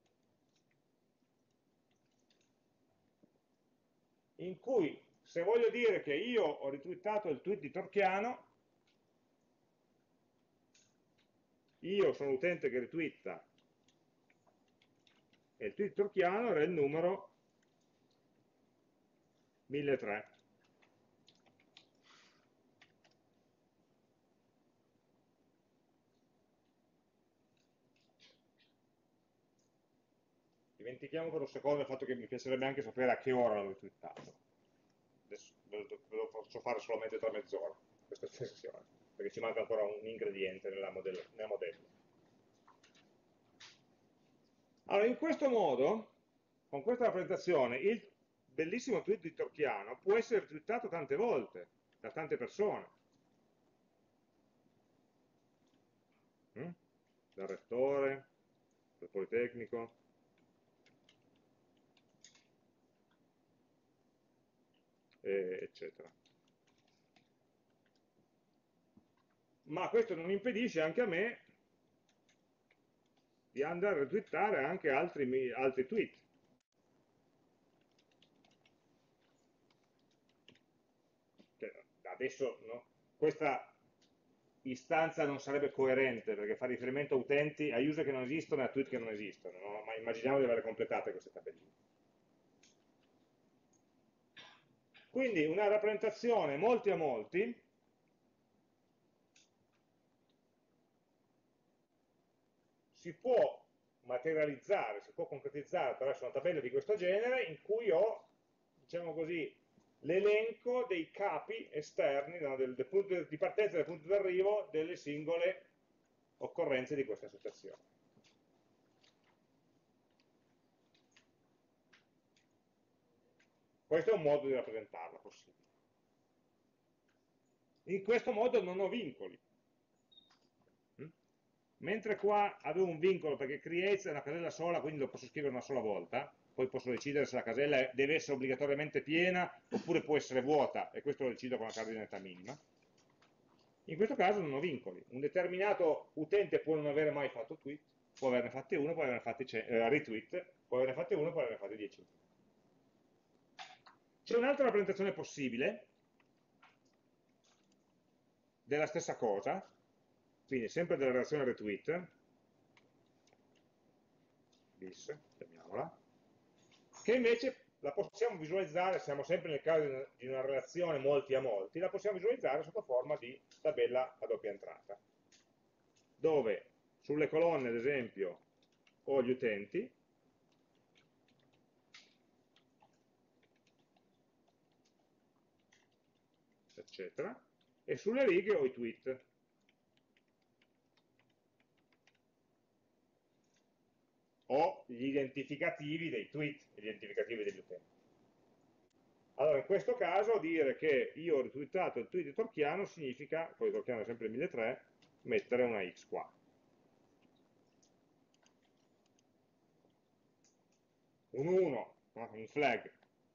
In cui se voglio dire che io ho retweetato il tweet di Torchiano, io sono l'utente che retweeta e il tweet Torchiano era il numero 1003. Dimentichiamo per un secondo il fatto che mi piacerebbe anche sapere a che ora l'ho retweetato. adesso ve lo faccio fare solamente tra mezz'ora, questa estensione, perché ci manca ancora un ingrediente nel modello. Allora, in questo modo, con questa rappresentazione, il bellissimo tweet di Torchiano può essere twittato tante volte, da tante persone. Dal rettore, dal Politecnico, eccetera. Ma questo non impedisce anche a me di andare a retweetare anche altri tweet. Adesso no, questa istanza non sarebbe coerente perché fa riferimento a utenti, a user che non esistono e a tweet che non esistono, no? Ma immaginiamo di avere completate queste tabelline. Quindi una rappresentazione molti a molti si può materializzare, si può concretizzare attraverso una tabella di questo genere in cui ho, diciamo così, l'elenco dei capi esterni, no, del punto di partenza e del punto d'arrivo delle singole occorrenze di questa associazione. Questo è un modo di rappresentarla possibile. In questo modo non ho vincoli. Mentre qua avevo un vincolo perché creates è una casella sola, quindi lo posso scrivere una sola volta, poi posso decidere se la casella deve essere obbligatoriamente piena oppure può essere vuota, e questo lo decido con la cardinalità minima. In questo caso non ho vincoli. Un determinato utente può non avere mai fatto tweet, può averne fatti uno, può averne fatti retweet, può averne fatti uno, può averne fatti 10. C'è un'altra rappresentazione possibile della stessa cosa, quindi sempre della relazione retweet, bis, chiamiamola, che invece la possiamo visualizzare, siamo sempre nel caso di una relazione molti a molti, la possiamo visualizzare sotto forma di tabella a doppia entrata, dove sulle colonne, ad esempio, ho gli utenti, eccetera, e sulle righe ho i tweet. O gli identificativi dei tweet, gli identificativi degli utenti. Allora, in questo caso dire che io ho retweetato il tweet di Torchiano significa, poi Torchiano è sempre 1300, mettere una X qua. Un 1, un flag.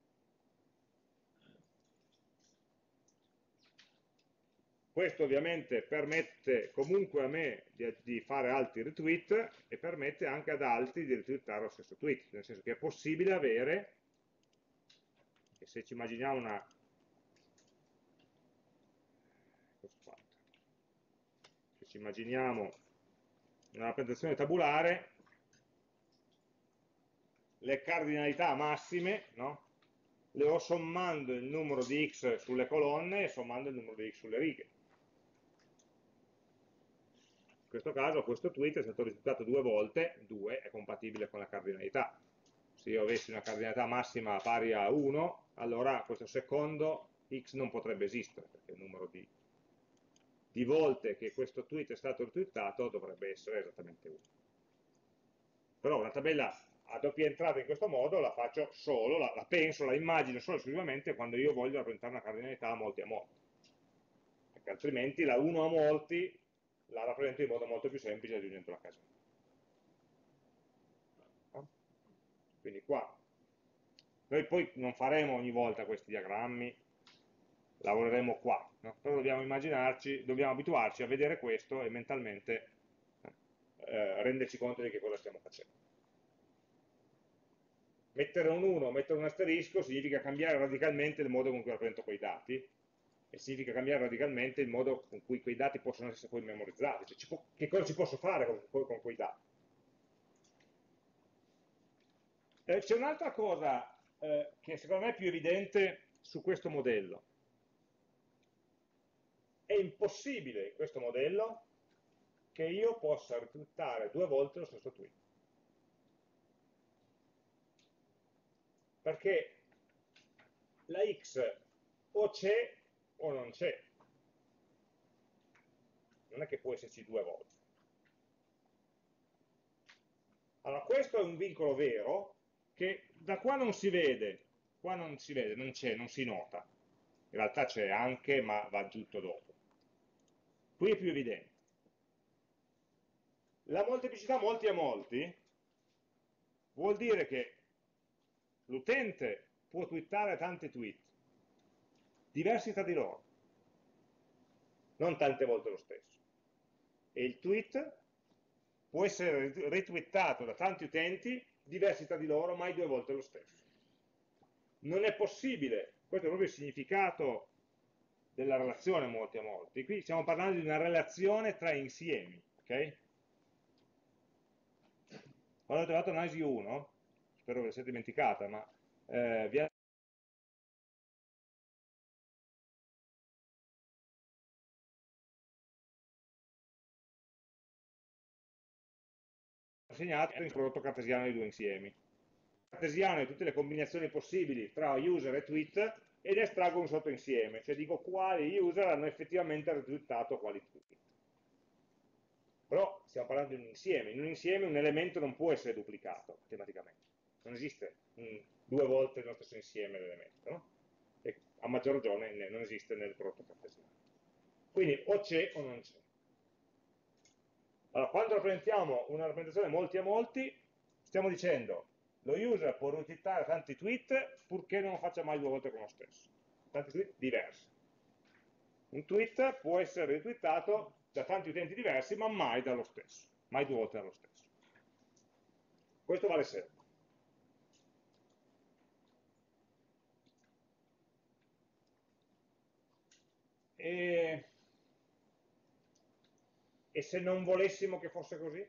Questo ovviamente permette comunque a me di fare altri retweet e permette anche ad altri di retweetare lo stesso tweet, nel senso che è possibile avere, e se ci immaginiamo una... se ci immaginiamo una rappresentazione tabulare, le cardinalità massime, no? Le ho sommando il numero di x sulle colonne e sommando il numero di x sulle righe. In questo caso questo tweet è stato risultato 2 volte, 2 è compatibile con la cardinalità. Se io avessi una cardinalità massima pari a 1, allora questo secondo x non potrebbe esistere, perché il numero di volte che questo tweet è stato retweetato dovrebbe essere esattamente 1. Però una tabella a doppia entrata in questo modo la faccio solo, la penso, la immagino solo esclusivamente quando io voglio rappresentare una cardinalità a molti, perché altrimenti la 1 a molti la rappresento in modo molto più semplice aggiungendo la casella. Quindi qua noi poi non faremo ogni volta questi diagrammi, lavoreremo qua, no? Però dobbiamo immaginarci, dobbiamo abituarci a vedere questo e mentalmente renderci conto di che cosa stiamo facendo. Mettere un 1, mettere un asterisco significa cambiare radicalmente il modo con cui rappresento quei dati e significa cambiare radicalmente il modo con cui quei dati possono essere poi memorizzati, cioè, che cosa ci posso fare con quei dati. C'è un'altra cosa che secondo me è più evidente su questo modello. È impossibile in questo modello che io possa retweetare 2 volte lo stesso tweet. Perché la X o c'è o non c'è. Non è che può esserci due volte. Allora, questo è un vincolo vero che da qua non si vede, non c'è, non si nota. In realtà c'è anche, ma va aggiunto dopo. Qui è più evidente. La molteplicità molti a molti vuol dire che l'utente può twittare tanti tweet, diversi tra di loro, non tante volte lo stesso. E il tweet può essere retweetato da tanti utenti, diversi tra di loro, mai due volte lo stesso. Non è possibile, questo è proprio il significato della relazione molti a molti. Qui stiamo parlando di una relazione tra insiemi, ok? Quando ho trovato analisi 1, spero che la siate dimenticata, ma vi ha insegnato il prodotto cartesiano dei due insiemi. Cartesiano è tutte le combinazioni possibili tra user e tweet ed estraggo un sottoinsieme, cioè dico quali user hanno effettivamente retweetato quali tweet. Però stiamo parlando di un insieme, in un insieme un elemento non può essere duplicato matematicamente, non esiste due volte nello stesso insieme l'elemento, no? E a maggior ragione non esiste nel prodotto cartesiano. Quindi o c'è o non c'è. Allora, quando rappresentiamo una rappresentazione molti a molti, stiamo dicendo lo user può retweetare tanti tweet purché non lo faccia mai due volte con lo stesso. Tanti tweet diversi. Un tweet può essere retweetato da tanti utenti diversi, ma mai dallo stesso, mai due volte dallo stesso. Questo vale sempre. E se non volessimo che fosse così?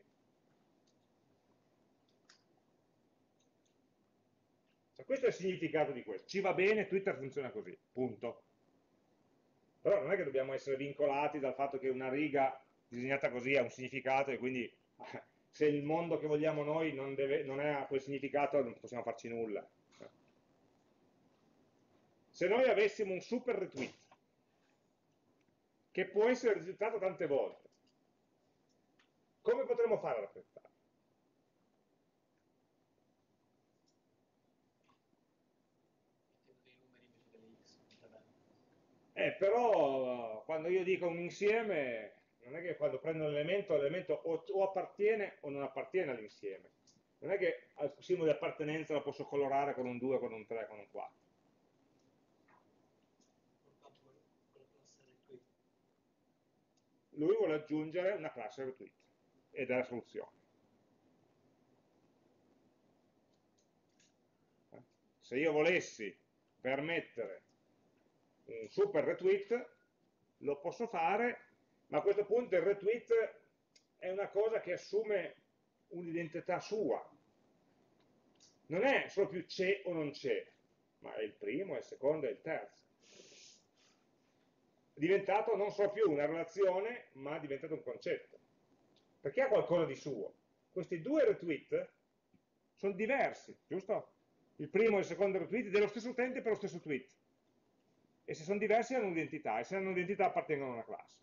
Cioè, questo è il significato di questo. Ci va bene, Twitter funziona così, punto. Però non è che dobbiamo essere vincolati dal fatto che una riga disegnata così ha un significato e quindi se il mondo che vogliamo noi non ha quel significato non possiamo farci nulla. Se noi avessimo un super retweet che può essere retweetato tante volte, come potremmo fare a rappresentare? Però quando io dico un insieme, non è che quando prendo l'elemento o appartiene o non appartiene all'insieme. Non è che al simbolo di appartenenza lo posso colorare con un 2, con un 3, con un 4. Lui vuole aggiungere una classe retweet ed è la soluzione. Se io volessi permettere un super retweet, lo posso fare, ma a questo punto il retweet è una cosa che assume un'identità sua. Non è solo più c'è o non c'è, ma è il primo, è il secondo, è il terzo. È diventato non solo più una relazione, ma è diventato un concetto. Perché ha qualcosa di suo. Questi due retweet sono diversi, giusto? Il primo e il secondo retweet dello stesso utente per lo stesso tweet. E se sono diversi hanno un'identità, e se hanno un'identità appartengono a una classe.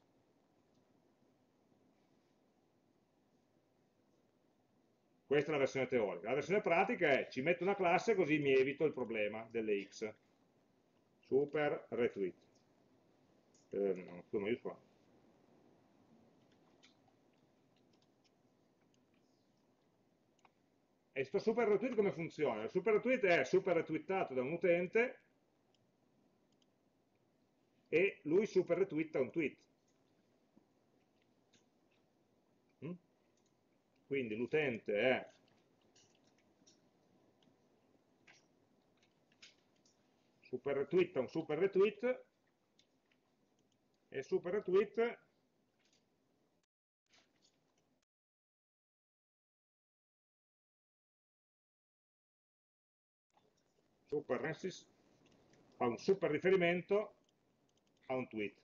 Questa è la versione teorica. La versione pratica è ci metto una classe così mi evito il problema delle x. Super retweet. Non so come io fa. E questo super retweet come funziona? Il super retweet è super retweetato da un utente e lui super retweeta un tweet. Quindi l'utente è super retweeta un super retweet e super retweet super references fa un super riferimento a un tweet.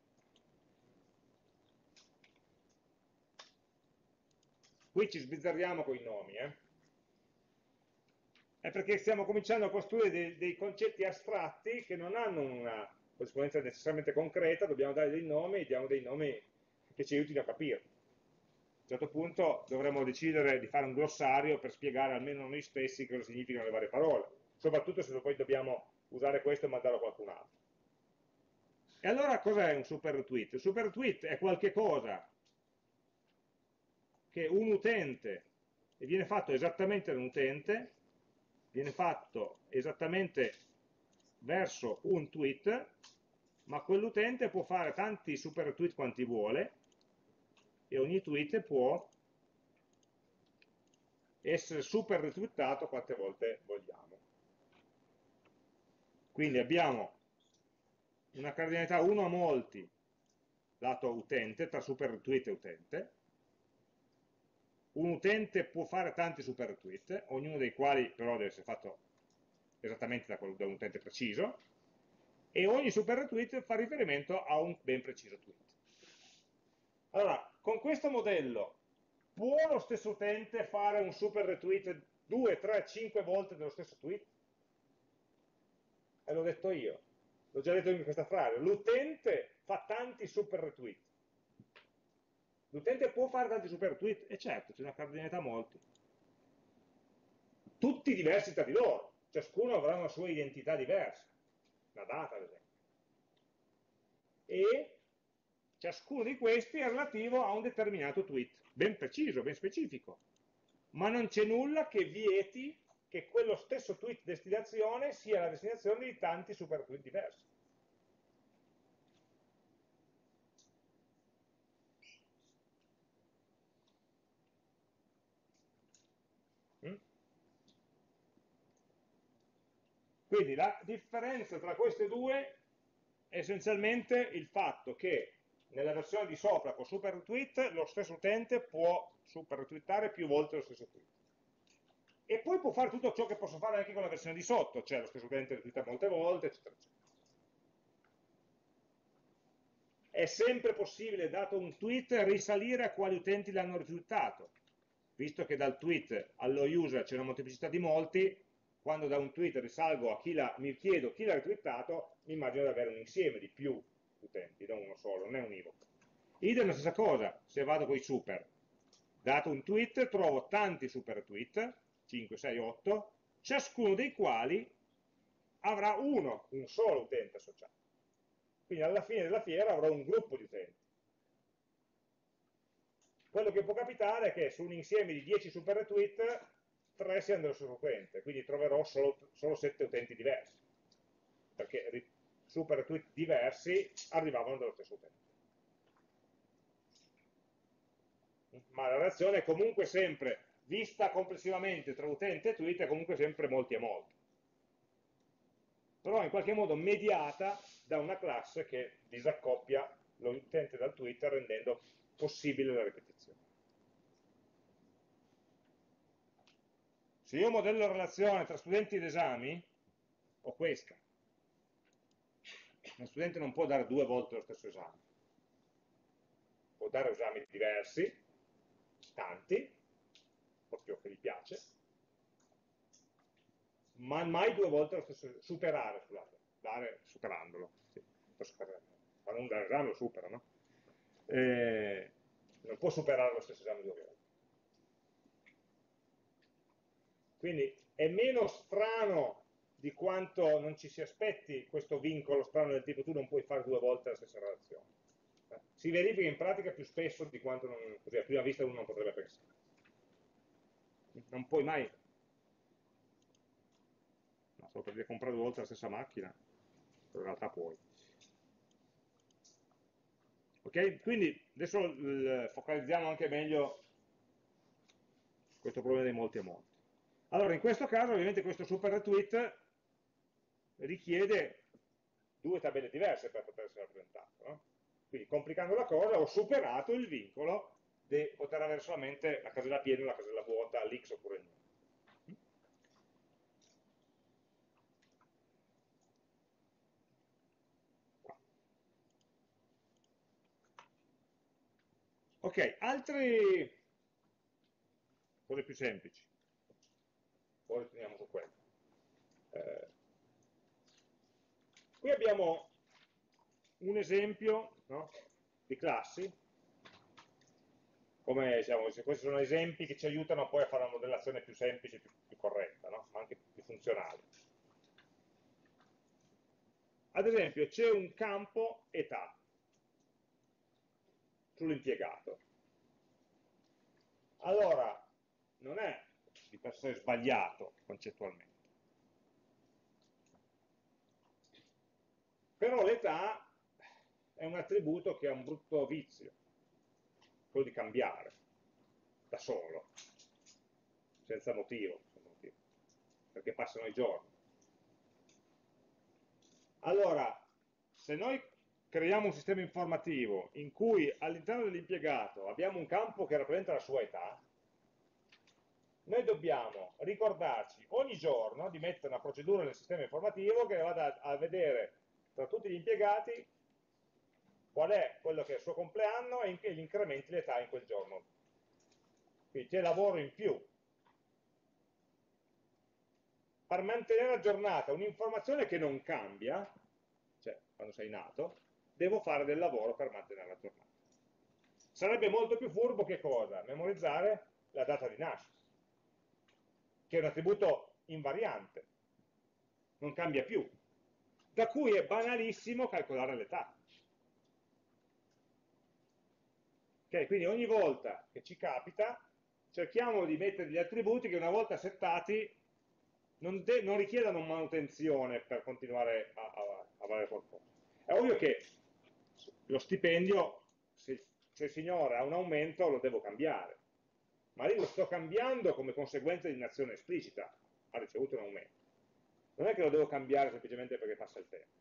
Qui ci sbizzarriamo con i nomi, è perché stiamo cominciando a costruire dei concetti astratti che non hanno corrispondenza necessariamente concreta, dobbiamo dare dei nomi e diamo dei nomi che ci aiutino a capire. A un certo punto dovremo decidere di fare un glossario per spiegare almeno noi stessi cosa significano le varie parole, soprattutto se poi dobbiamo usare questo e mandarlo a qualcun altro. E allora cos'è un super retweet? Il super retweet è qualche cosa che un utente, e viene fatto esattamente da un utente, viene fatto esattamente verso un tweet, ma quell'utente può fare tanti super retweet quanti vuole, e ogni tweet può essere super retweetato quante volte vogliamo. Quindi abbiamo una cardinalità 1 a molti lato utente, tra super retweet e utente. Un utente può fare tanti super retweet, ognuno dei quali però deve essere fatto esattamente da un utente preciso, e ogni super retweet fa riferimento a un ben preciso tweet. Allora, con questo modello può lo stesso utente fare un super retweet 2, 3, 5 volte dello stesso tweet? E l'ho detto io, l'ho già detto in questa frase, l'utente fa tanti super retweet. L'utente può fare tanti super retweet? E certo, c'è una cardinalità molti. Tutti diversi tra di loro, ciascuno avrà una sua identità diversa, una data ad esempio. E ciascuno di questi è relativo a un determinato tweet, ben preciso, ben specifico. Ma non c'è nulla che vieti che quello stesso tweet destinazione sia la destinazione di tanti super tweet diversi. Mm? Quindi la differenza tra queste due è essenzialmente il fatto che nella versione di sopra con super retweet lo stesso utente può super retweetare più volte lo stesso tweet. E poi può fare tutto ciò che posso fare anche con la versione di sotto, cioè lo stesso utente retweeta molte volte, eccetera, eccetera. È sempre possibile, dato un tweet, risalire a quali utenti l'hanno retweetato. Visto che dal tweet allo user c'è una molteplicità di molti, quando da un tweet risalgo a mi chiedo chi l'ha retweetato, mi immagino di avere un insieme di più utenti, non uno solo, non è univoco. Idem la stessa cosa, se vado con i super. Dato un tweet, trovo tanti super tweet, 5, 6, 8, ciascuno dei quali avrà un solo utente associato. Quindi alla fine della fiera avrò un gruppo di utenti. Quello che può capitare è che su un insieme di 10 super retweet 3 siano dello stesso utente, quindi troverò solo 7 utenti diversi, perché super retweet diversi arrivavano dallo stesso utente. Ma la relazione è comunque sempre, vista complessivamente tra utente e tweet, è comunque sempre molti e molti. Però in qualche modo mediata da una classe che disaccoppia l'utente dal tweet rendendo possibile la ripetizione. Se io modello la relazione tra studenti ed esami, ho questa. Uno studente non può dare 2 volte lo stesso esame. Può dare esami diversi, tanti, proprio che gli piace, ma mai 2 volte lo stesso, superare, scusate, dare superandolo. Sì, ma non dare esame lo supera, no? Non può superare lo stesso esame 2 volte. Quindi è meno strano di quanto non ci si aspetti questo vincolo strano del tipo tu non puoi fare 2 volte la stessa relazione. Si verifica in pratica più spesso di quanto così a prima vista uno non potrebbe pensare. Non puoi mai, no, solo per dire comprare 2 volte la stessa macchina, in realtà puoi. Ok? Quindi adesso focalizziamo anche meglio questo problema dei molti e molti. Allora, in questo caso ovviamente questo super retweet richiede 2 tabelle diverse per poter essere rappresentato. No? Quindi complicando la cosa ho superato il vincolo di poter avere solamente la casella piena e la casella vuota, l'x oppure il no. Ok, altre cose più semplici. Poi torniamo su quello. Qui abbiamo un esempio, no, di classi, come diciamo, questi sono esempi che ci aiutano poi a fare una modellazione più semplice, più corretta, no? Ma anche più funzionale. Ad esempio c'è un campo età sull'impiegato. Allora, non è di per sé sbagliato concettualmente. Però l'età è un attributo che ha un brutto vizio, quello di cambiare, da solo, senza motivo, perché passano i giorni. Allora, se noi creiamo un sistema informativo in cui all'interno dell'impiegato abbiamo un campo che rappresenta la sua età, noi dobbiamo ricordarci ogni giorno di mettere una procedura nel sistema informativo che vada a vedere tra tutti gli impiegati qual è quello che è il suo compleanno e gli incrementi l'età in quel giorno. Quindi c'è lavoro in più. Per mantenere aggiornata un'informazione che non cambia, cioè quando sei nato, devo fare del lavoro per mantenerla aggiornata. Sarebbe molto più furbo che cosa? Memorizzare la data di nascita, che è un attributo invariante, non cambia più, da cui è banalissimo calcolare l'età. Okay, quindi ogni volta che ci capita cerchiamo di mettere degli attributi che una volta settati non richiedano manutenzione per continuare a valere qualcosa. È ovvio che lo stipendio, se il signore ha un aumento, lo devo cambiare, ma lì lo sto cambiando come conseguenza di un'azione esplicita, ha ricevuto un aumento. Non è che lo devo cambiare semplicemente perché passa il tempo.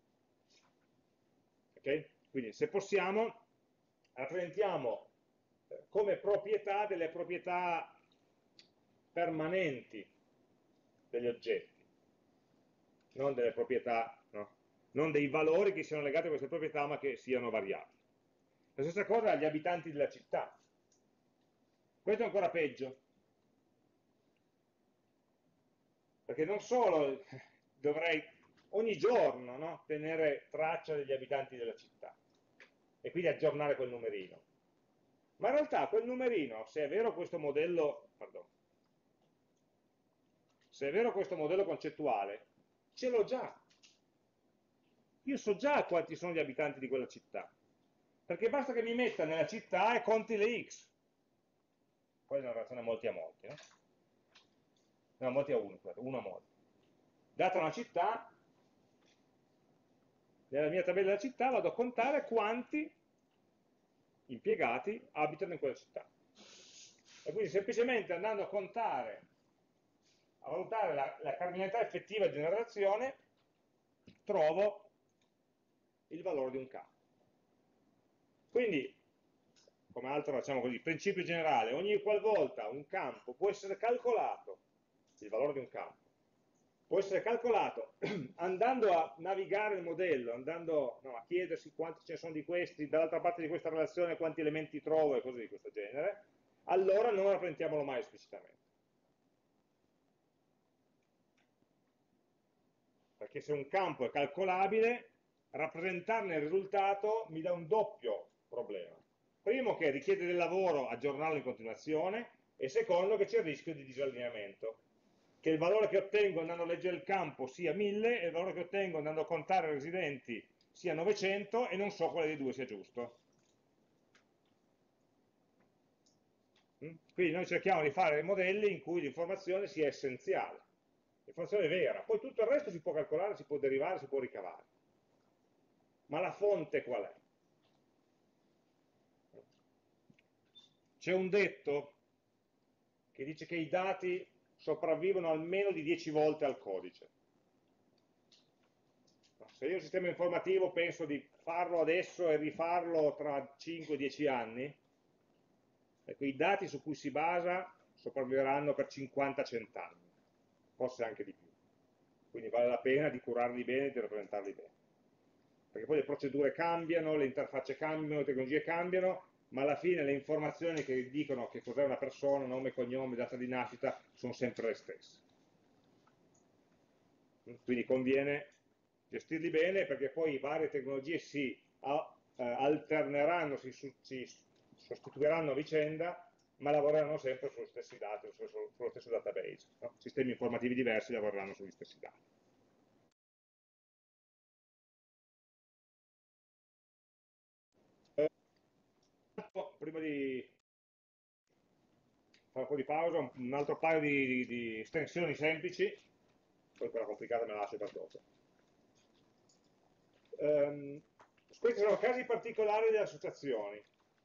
Okay? Quindi se possiamo rappresentiamo come proprietà delle proprietà permanenti degli oggetti, non delle proprietà, no? Non dei valori che siano legati a queste proprietà ma che siano variabili. La stessa cosa agli abitanti della città. Questo è ancora peggio, perché non solo dovrei ogni giorno, no, tenere traccia degli abitanti della città e quindi aggiornare quel numerino, ma in realtà quel numerino, se è vero questo modello, pardon, se è vero questo modello concettuale, ce l'ho già. Io so già quanti sono gli abitanti di quella città, perché basta che mi metta nella città e conti le x. Poi è una relazione molti a molti, no? No, molti a uno, scusate, uno a molti. Data una città, nella mia tabella della città vado a contare quanti impiegati abitano in quella città. E quindi semplicemente andando a contare, a valutare la cardinalità effettiva di una relazione, trovo il valore di un campo. Quindi, come altro diciamo così, principio generale, ogni qualvolta un campo può essere calcolato, il valore di un campo, può essere calcolato andando a navigare il modello, andando a chiedersi quanti ce ne sono di questi, dall'altra parte di questa relazione quanti elementi trovo e cose di questo genere, allora non rappresentiamolo mai esplicitamente. Perché se un campo è calcolabile, rappresentarne il risultato mi dà un doppio problema. Primo che richiede del lavoro aggiornarlo in continuazione e secondo che c'è il rischio di disallineamento. Che il valore che ottengo andando a leggere il campo sia 1000 e il valore che ottengo andando a contare i residenti sia 900 e non so quale dei due sia giusto. Quindi noi cerchiamo di fare modelli in cui l'informazione sia essenziale, l'informazione è vera, poi tutto il resto si può calcolare, si può derivare, si può ricavare. Ma la fonte qual è? C'è un detto che dice che i dati sopravvivono almeno di 10 volte al codice. Se io un sistema informativo penso di farlo adesso e rifarlo tra 5-10 anni, ecco, i dati su cui si basa sopravviveranno per 50-100 anni, forse anche di più. Quindi vale la pena di curarli bene e di rappresentarli bene. Perché poi le procedure cambiano, le interfacce cambiano, le tecnologie cambiano, ma alla fine le informazioni che dicono che cos'è una persona, nome, cognome, data di nascita, sono sempre le stesse. Quindi conviene gestirli bene perché poi varie tecnologie si alterneranno, si sostituiranno a vicenda, ma lavoreranno sempre sugli stessi dati, sullo stesso database. No? Sistemi informativi diversi lavoreranno sugli stessi dati. Prima di fare un po' di pausa, un altro paio di estensioni semplici, poi quella complicata me la lascio per dopo. Questi sono casi particolari delle associazioni.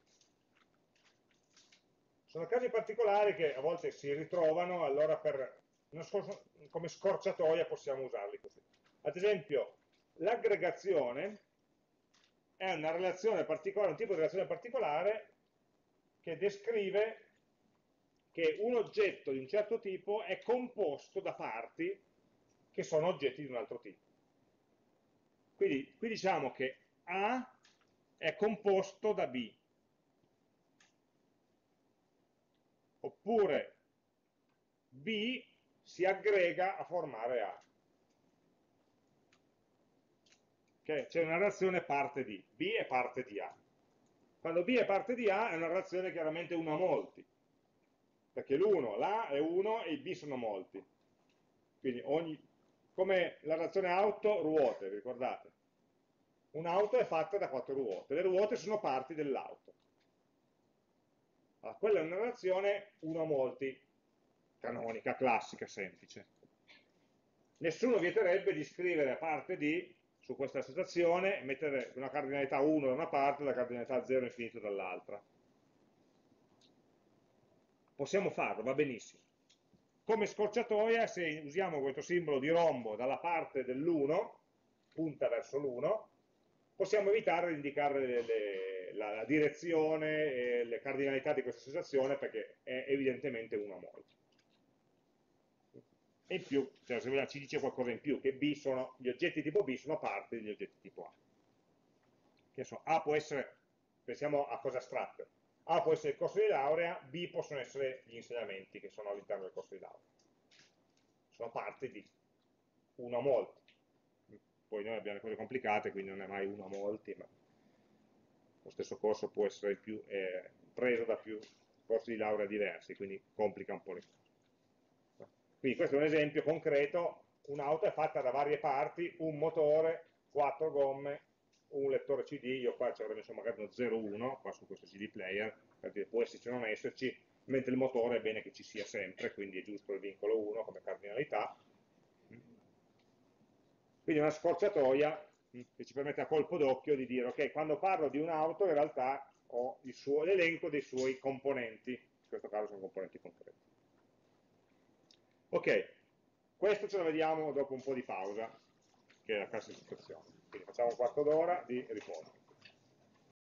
Sono casi particolari che a volte si ritrovano, allora come scorciatoia possiamo usarli così. Ad esempio, l'aggregazione è una relazione particolare, un tipo di relazione particolare che descrive che un oggetto di un certo tipo è composto da parti che sono oggetti di un altro tipo. Quindi qui diciamo che A è composto da B, oppure B si aggrega a formare A. Okay? C'è una relazione parte di, B è parte di A. Quando B è parte di A è una relazione chiaramente 1 a molti, perché l'1, l'A è 1 e i B sono molti. Quindi come la relazione auto-ruote, vi ricordate? Un'auto è fatta da 4 ruote, le ruote sono parti dell'auto. Allora, quella è una relazione 1 a molti, canonica, classica, semplice. Nessuno vieterebbe di scrivere a parte di, su questa associazione, mettere una cardinalità 1 da una parte e la cardinalità 0 infinito dall'altra. Possiamo farlo, va benissimo. Come scorciatoia, se usiamo questo simbolo di rombo dalla parte dell'1, punta verso l'1, possiamo evitare di indicare la direzione e le cardinalità di questa associazione perché è evidentemente 1 a molti. E in più, cioè, se ci dice qualcosa in più, che gli oggetti tipo B sono parte degli oggetti tipo A. Che so, A può essere, pensiamo a cose astratte, A può essere il corso di laurea, B possono essere gli insegnamenti che sono all'interno del corso di laurea. Sono parte di 1 a molti. Poi noi abbiamo le cose complicate, quindi non è mai 1 a molti, ma lo stesso corso può essere preso da più corsi di laurea diversi, quindi complica un po' le cose. Quindi questo è un esempio concreto, un'auto è fatta da varie parti, un motore, 4 gomme, un lettore CD, io qua ci avrei messo magari uno 0,1, qua su questo CD player, perché può esserci o non esserci, mentre il motore è bene che ci sia sempre, quindi è giusto il vincolo 1 come cardinalità. Quindi è una scorciatoia che ci permette a colpo d'occhio di dire, ok, quando parlo di un'auto in realtà ho l'elenco dei suoi componenti, in questo caso sono componenti concreti. Ok, questo ce lo vediamo dopo un po' di pausa, che è la classificazione. Quindi facciamo un quarto d'ora di riposo.